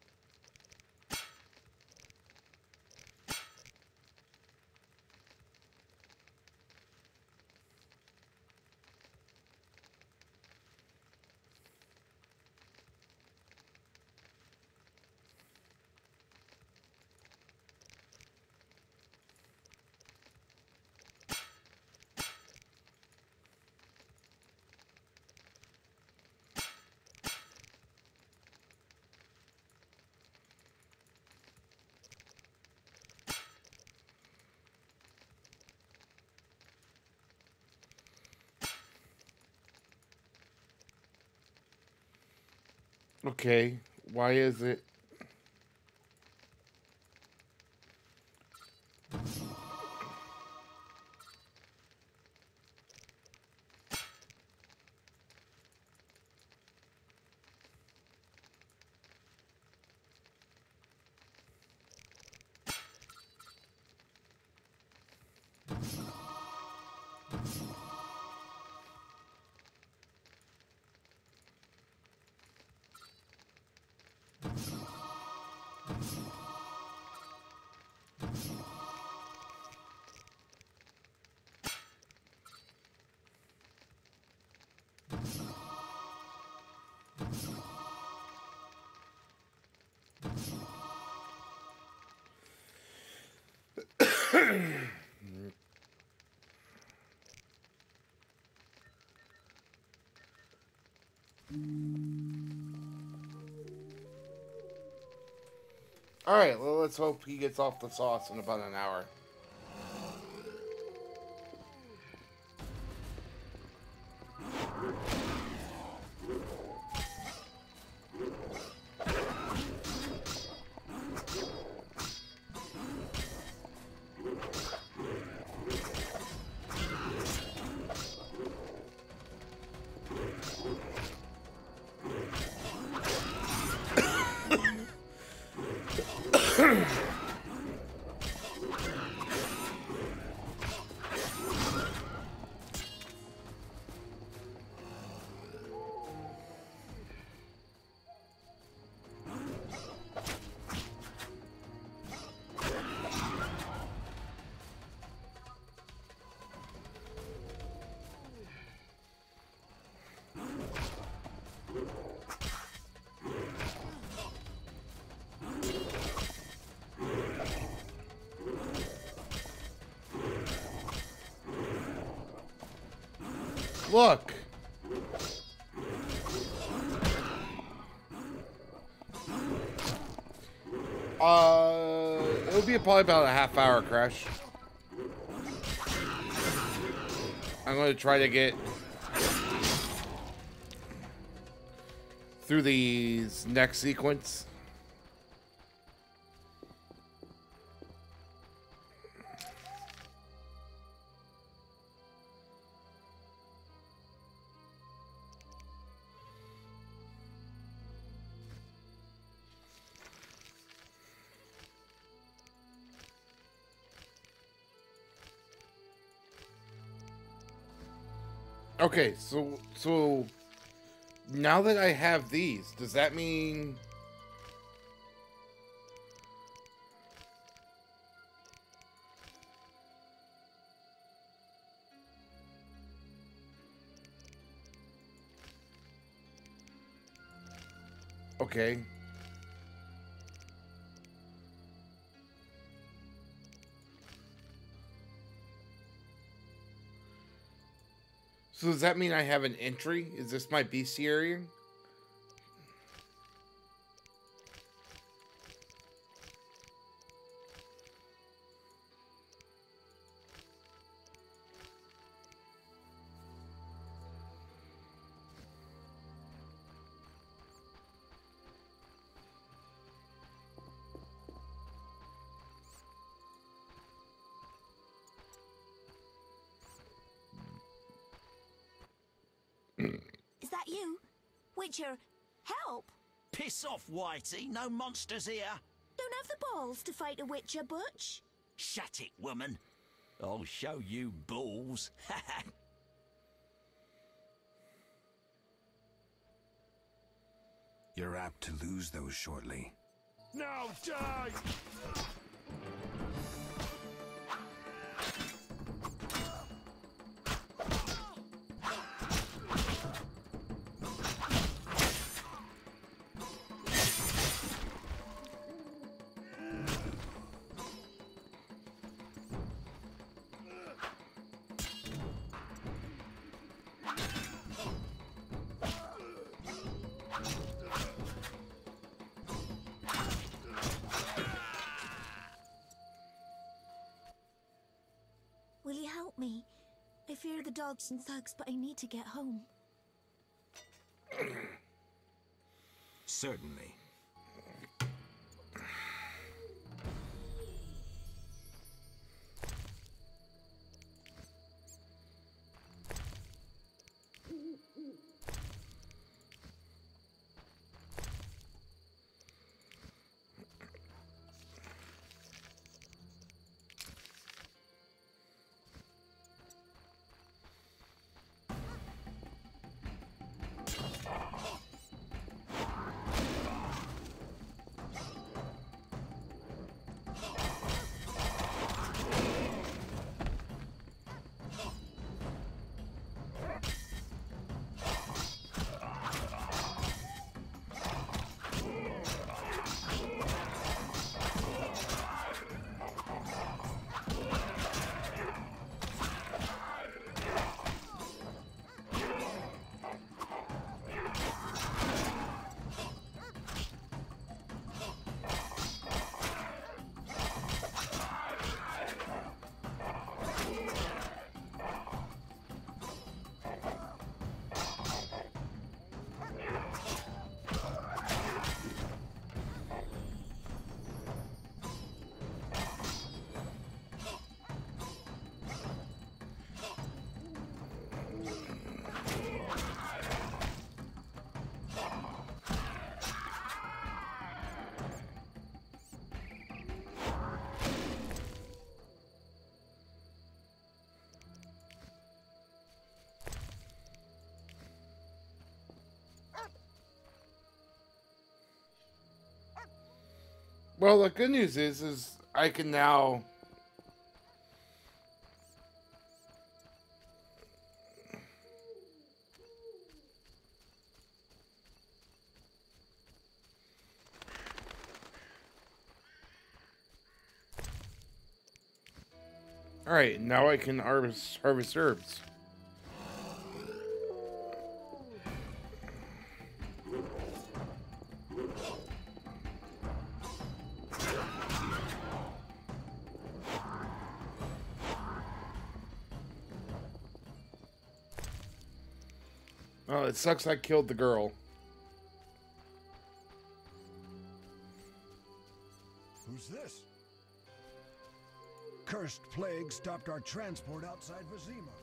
Okay, why is it? All right, well, let's hope he gets off the sauce in about an hour. Look. Uh, it'll be probably about a half hour crash. I'm going to try to get through these next sequence. Okay, so so now that I have these, does that mean okay. So does that mean I have an entry? Is this my bestiary? Is that you? Witcher, help! Piss off, Whitey. No monsters here. Don't have the balls to fight a Witcher, Butch. Shut it, woman. I'll show you balls. You're apt to lose those shortly. Now die! Will you help me? I fear the dogs and thugs, but I need to get home. Certainly. Well, the good news is, is I can now... Alright, now I can harvest, harvest herbs. Oh, it sucks I killed the girl. Who's this? Cursed plague stopped our transport outside Vizima.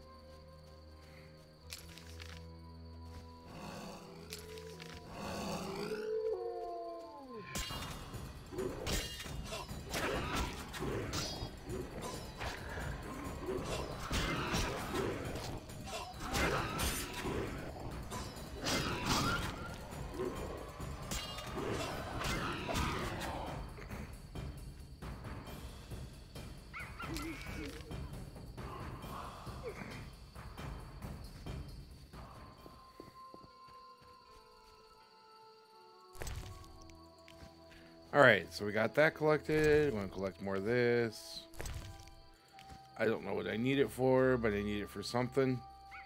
Alright, so we got that collected. We're going to collect more of this. I don't know what I need it for, but I need it for something.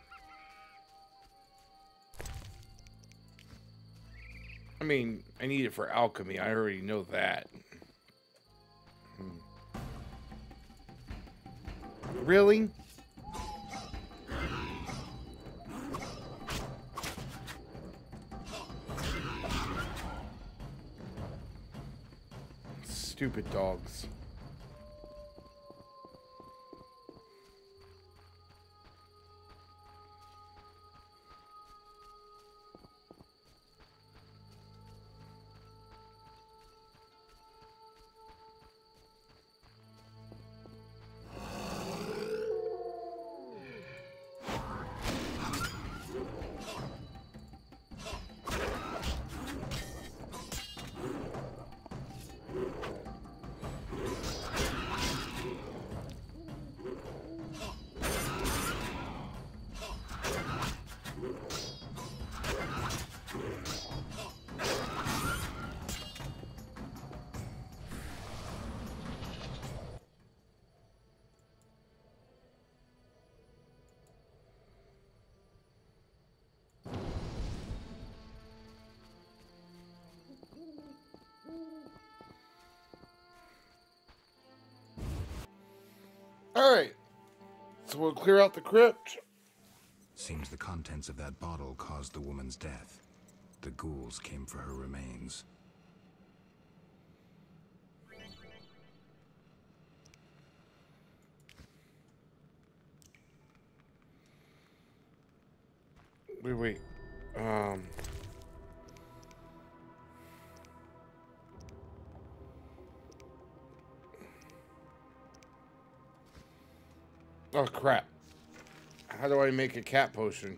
I mean, I need it for alchemy. I already know that. Hmm. Really? Stupid dogs. Alright, so we'll clear out the crypt. Seems the contents of that bottle caused the woman's death. The ghouls came for her remains. Wait, wait. Um... Oh, crap. How do I make a cat potion?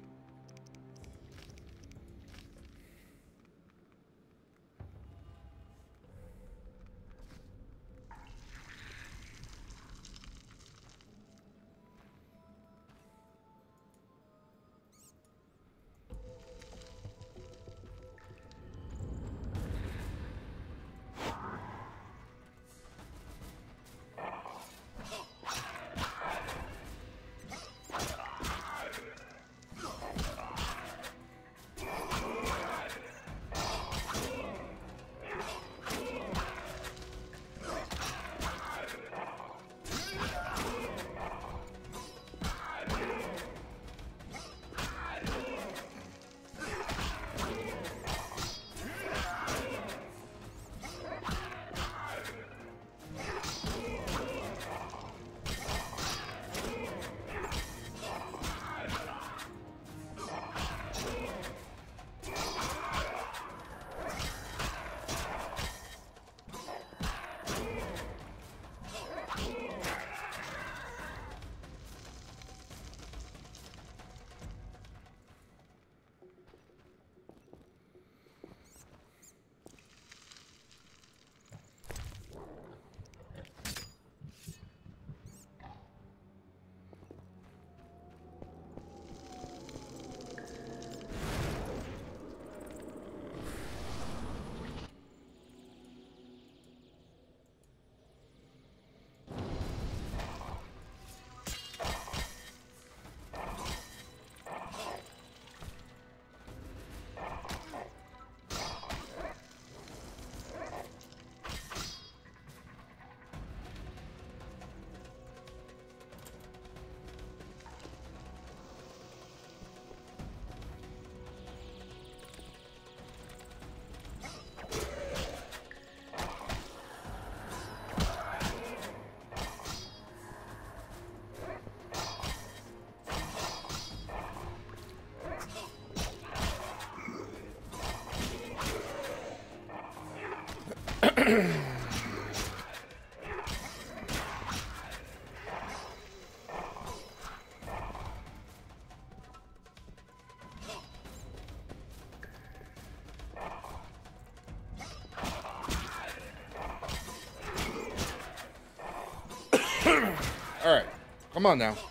Alright, come on now.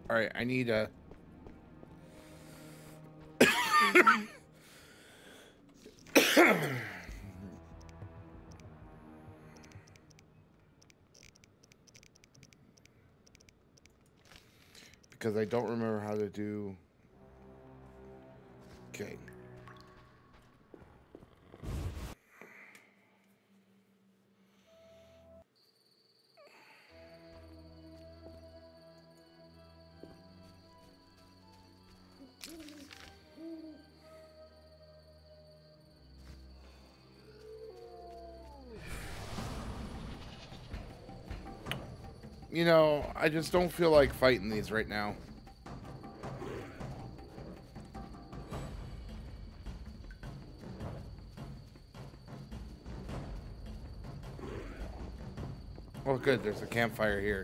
Alright, I need a... because I don't remember how to do... Okay. You know, I just don't feel like fighting these right now. Oh, good. There's a campfire here.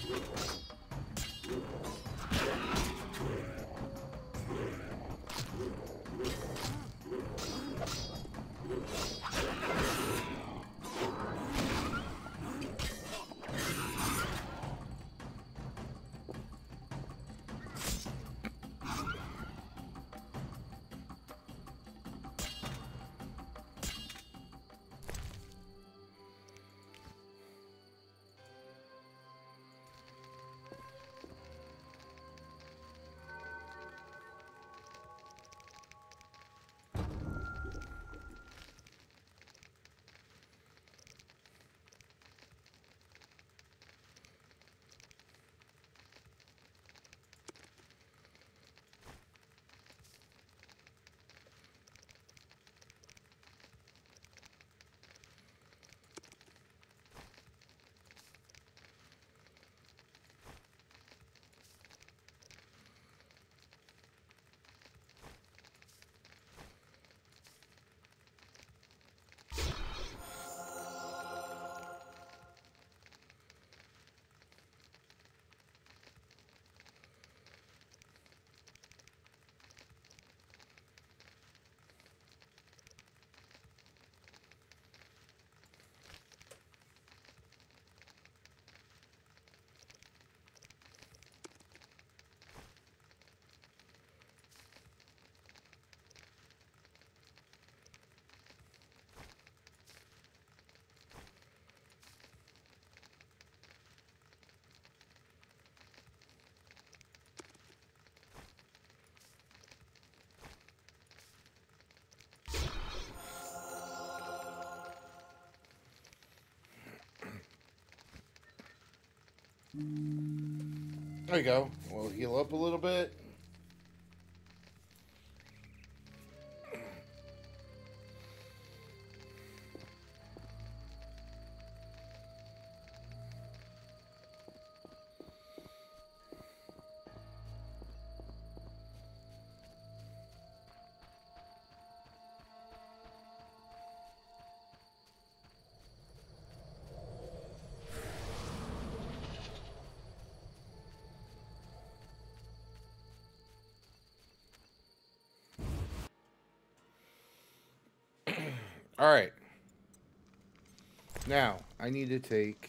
There you go. We'll heal up a little bit. All right. Now, I need to take...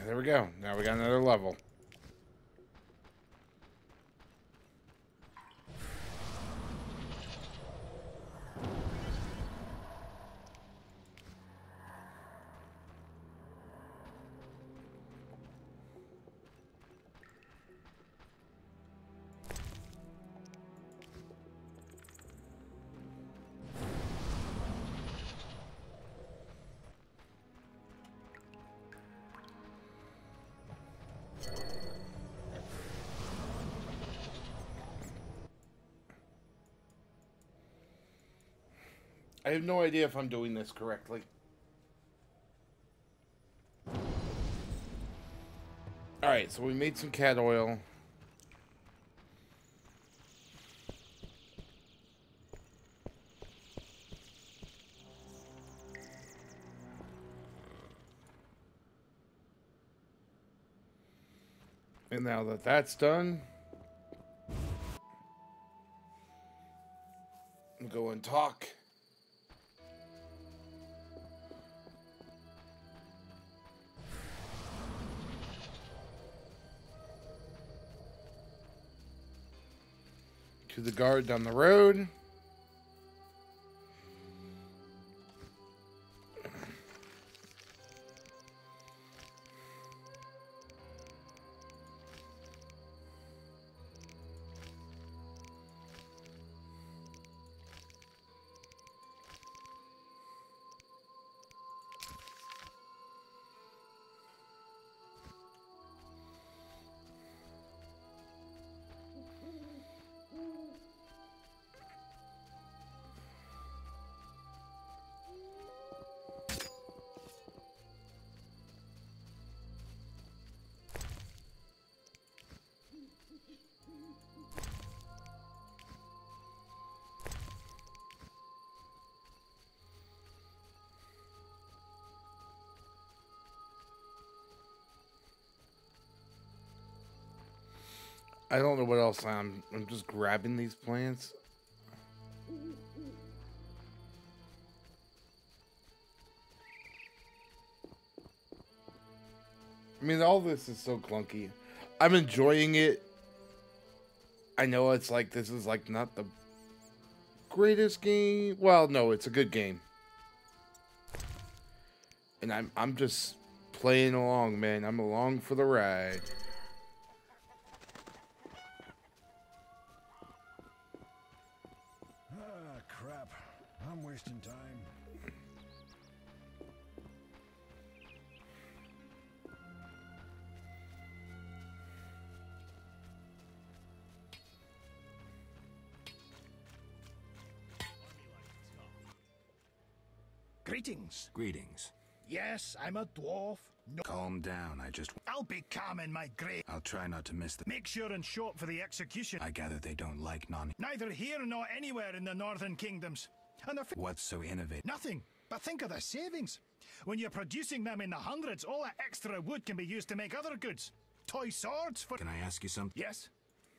there we go. Now we got another level. I have no idea if I'm doing this correctly. Alright, so we made some cat oil. And now that that's done, we'll go and talk. To the guard down the road. I don't know what else I'm. I'm just grabbing these plants. I mean, all this is so clunky. I'm enjoying it. I know it's like, this is like not the greatest game. Well, no, it's a good game. And I'm, I'm just playing along, man. I'm along for the ride. Ah, crap. I'm wasting time. Greetings. Greetings. Yes, I'm a dwarf. No. Calm down, I just... I'll be calm in my grave. I'll try not to miss the... Make sure and show up for the execution. I gather they don't like non... Neither here nor anywhere in the northern kingdoms. And they're... What's so innovative? Nothing. But think of the savings. When you're producing them in the hundreds, all that extra wood can be used to make other goods. Toy swords for... Can I ask you something? Yes.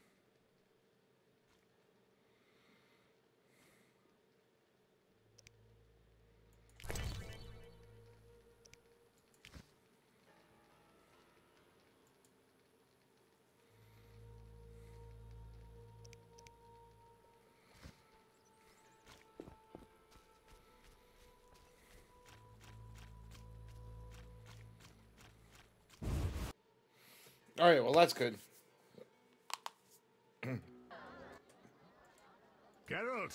All right, well, that's good. Geralt.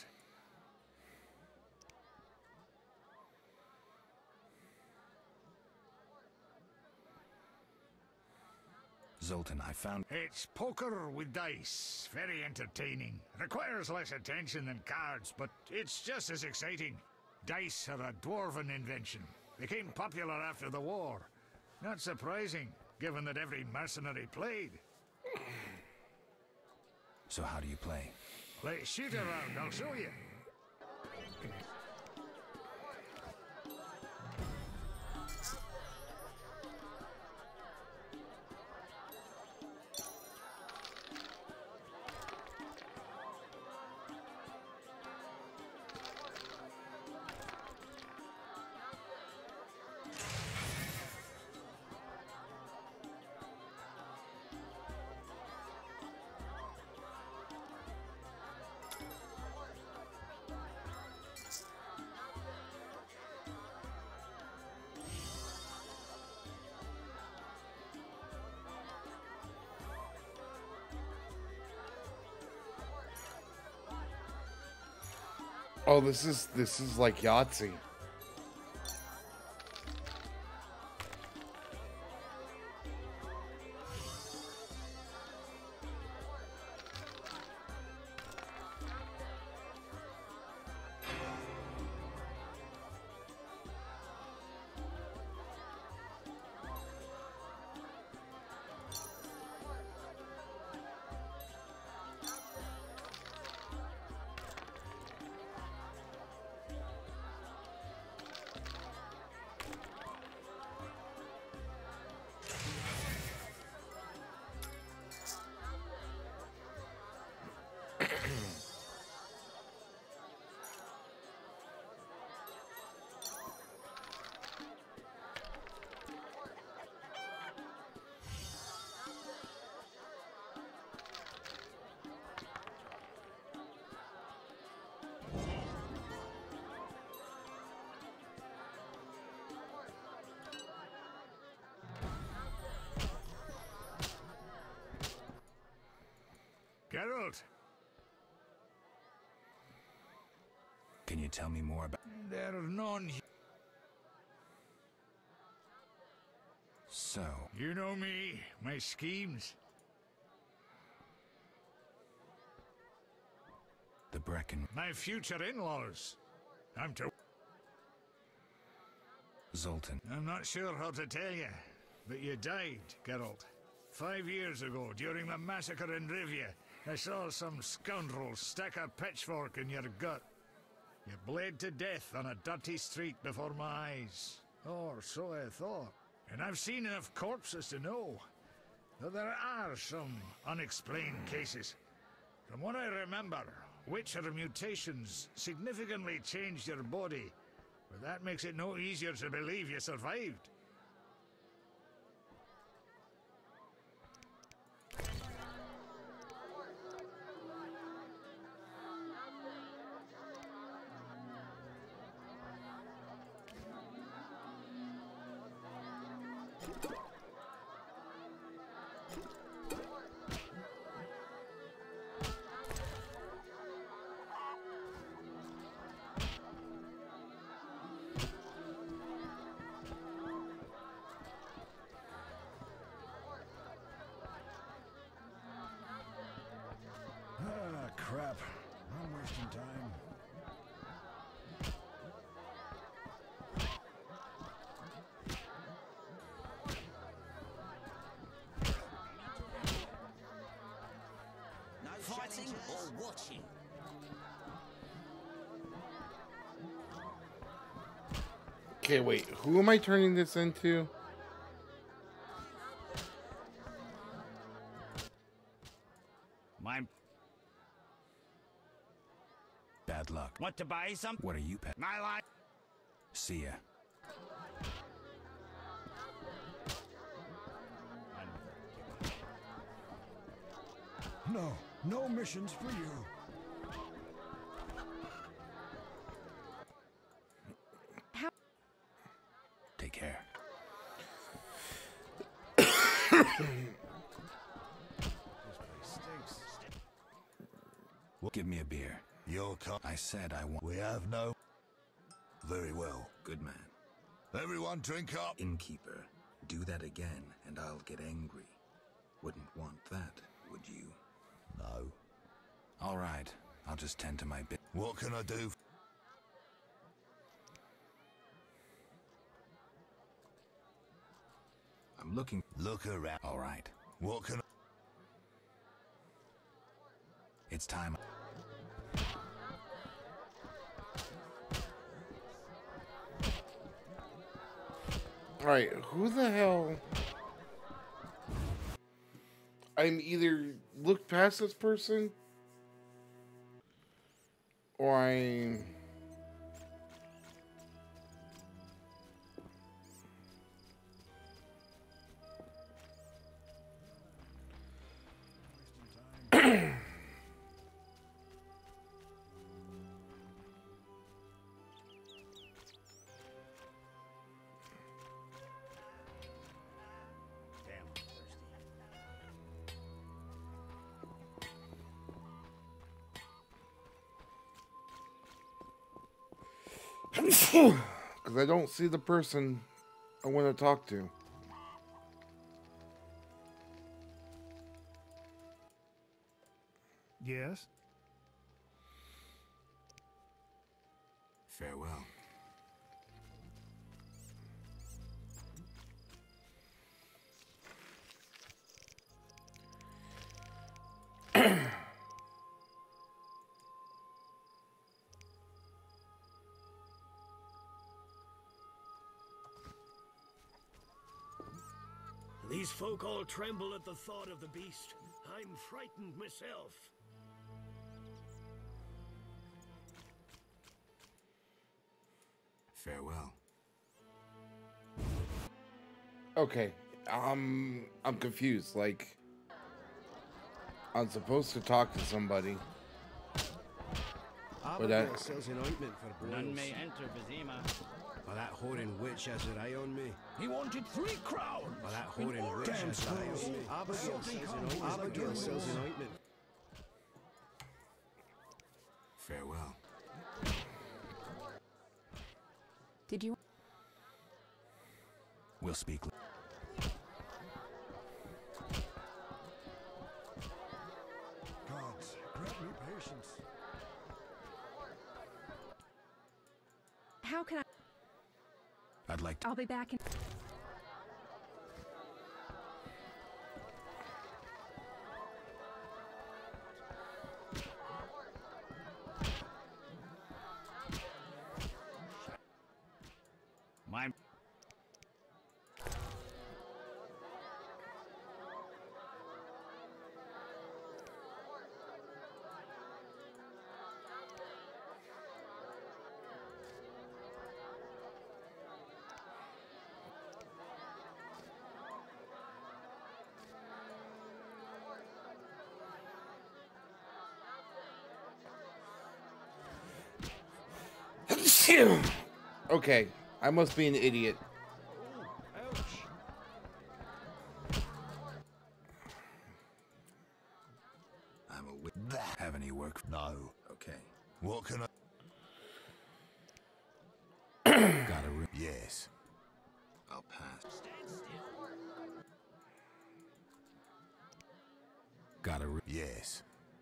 Zoltan, I found... It's poker with dice. Very entertaining. Requires less attention than cards, but it's just as exciting. Dice are a dwarven invention. Became popular after the war. Not surprising, given that every mercenary played. So how do you play? Let's shoot around, I'll show you. Oh, this is this is like Yahtzee. Geralt, Can you tell me more about... they're non... So... You know me, my schemes. The Brecken... My future in-laws. I'm to... Zoltan. I'm not sure how to tell you, but you died, Geralt. Five years ago, during the massacre in Rivia, I saw some scoundrel stick a pitchfork in your gut. You bled to death on a dirty street before my eyes. Or so I thought. And I've seen enough corpses to know that there are some unexplained cases. From what I remember, Witcher mutations significantly changed your body, but that makes it no easier to believe you survived. Ah, crap. I'm wasting time. No fighting or watching. Okay, wait. Who am I turning this into? My Bad luck. want to buy some? What are you pet? My life. See ya. No, no missions for you. Take care. Give me a beer. You'll come. I said I want... We have no... Very well. Good man. Everyone drink up. Innkeeper, do that again and I'll get angry. Wouldn't want that, would you? No. All right. I'll just tend to my bit. What can I do? I'm looking... Look around. All right. What can I... It's time. Alright, who the hell... I'm either looked past this person, or I'm... Because I don't see the person I want to talk to. Yes? Farewell. These folk all tremble at the thought of the beast. I'm frightened myself. Farewell. Okay, um, I'm confused. Like, I'm supposed to talk to somebody. But I... Abigail sells an ointment for boils. None may enter Vizima. Well, that whoring witch has her eye on me. He wanted three crowns. Well, that whoring witch has her eye on me. Abigail sells an ointment. Abigail sells an ointment. Farewell. Did you? We'll speak. Gods, grant me patience. How can I? I'd like to. I'll be back in. My. Okay, I must be an idiot. I'm a wi- Have any work? No. Okay. What can I... Got a room? Yes. I'll pass. Got a room? Yes.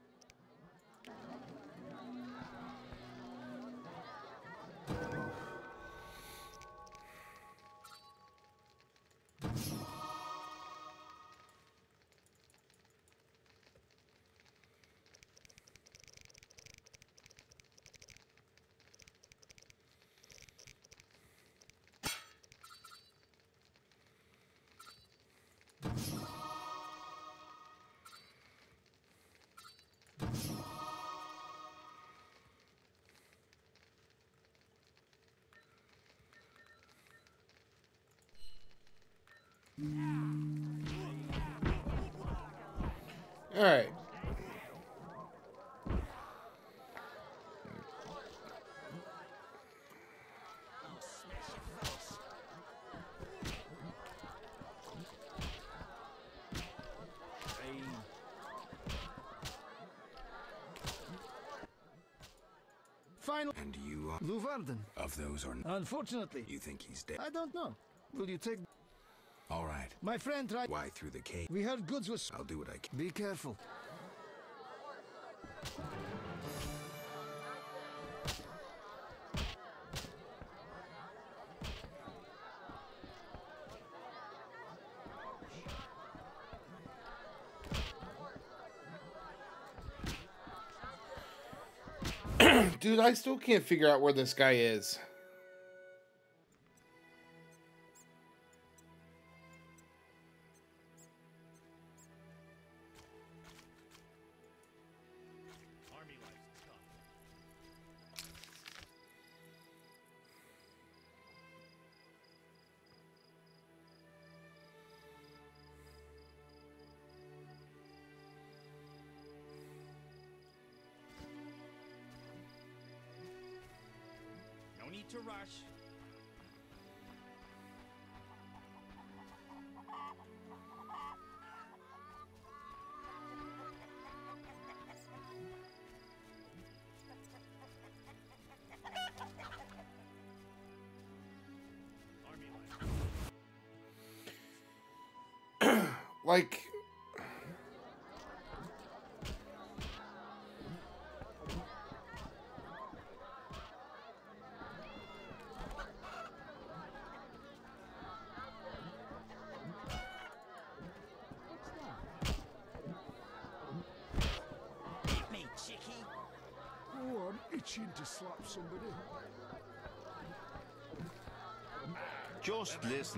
All right. Final. And you are... Luvarden. Of those or... Unfortunately. You think he's dead? I don't know. Will you take... All right. My friend tried... Why through the cave? We heard goods was... I'll do what I can. Be careful. Dude, I still can't figure out where this guy is. Army life's tough. No need to rush. Like... Me, chickie. Oh, I'm itching to slap somebody. Just listen.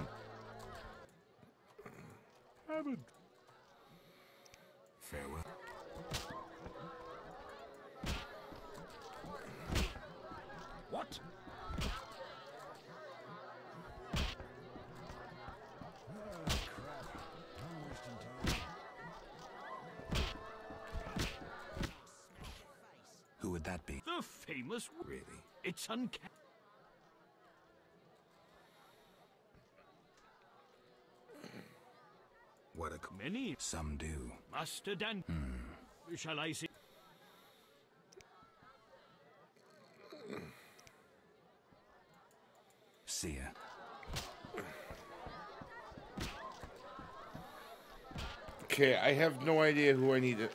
Hammond. Farewell. What? Ah, crap. I'm wasting time. Who would that be? The famous. Really? It's uncanny. What a... Many. Some do. Master Dan. Hmm. Shall I see? See ya. Okay, I have no idea who I need to...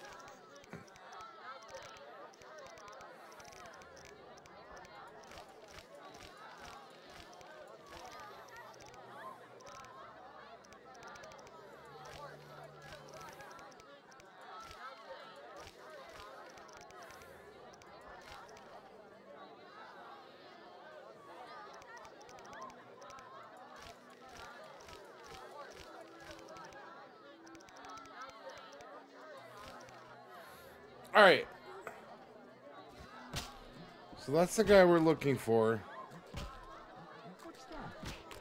Alright. So that's the guy we're looking for. What's that?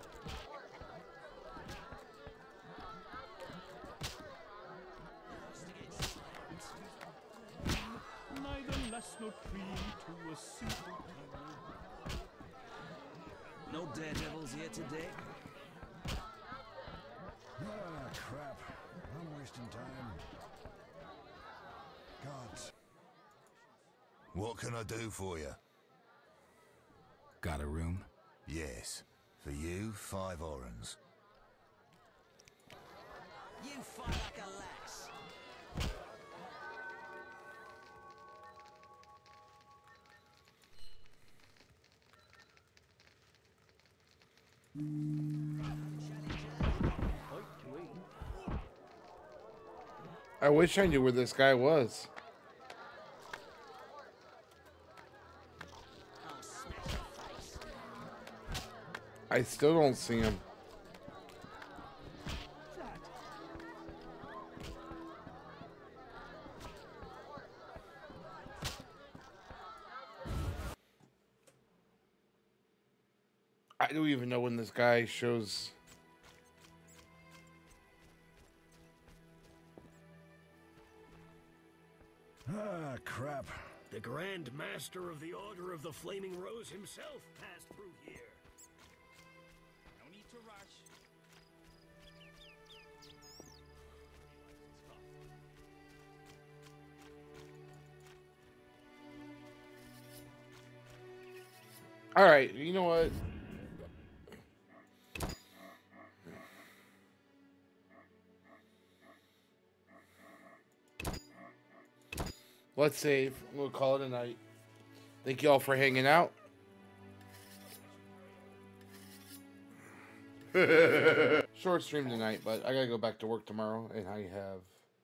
Neither less nor tree to a simple people. No daredevils here today? Ah, crap. I'm wasting time. Gods. What can I do for you? Got a room? Yes. For you, five orens. You fight like a lass. I wish I knew where this guy was. I still don't see him. I don't even know when this guy shows. Ah, crap. The Grand Master of the Order of the Flaming Rose himself passed through here. No need to rush. All right, you know what? Let's save. We'll call it a night. Thank you all for hanging out. Short stream tonight, but I gotta go back to work tomorrow, and I have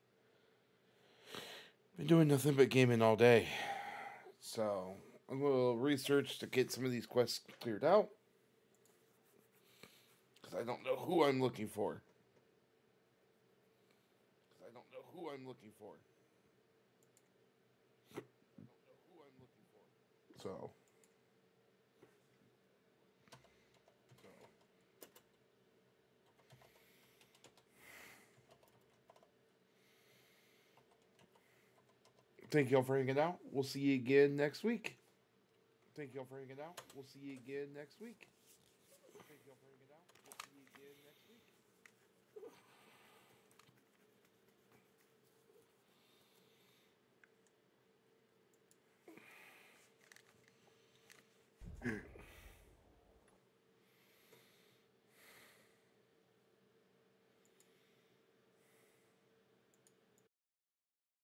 been doing nothing but gaming all day. So I'm gonna research to get some of these quests cleared out, because I don't know who I'm looking for. Because I don't know who I'm looking for. So, so. Thank y'all for hanging out. We'll see you again next week. Thank y'all for hanging out. We'll see you again next week.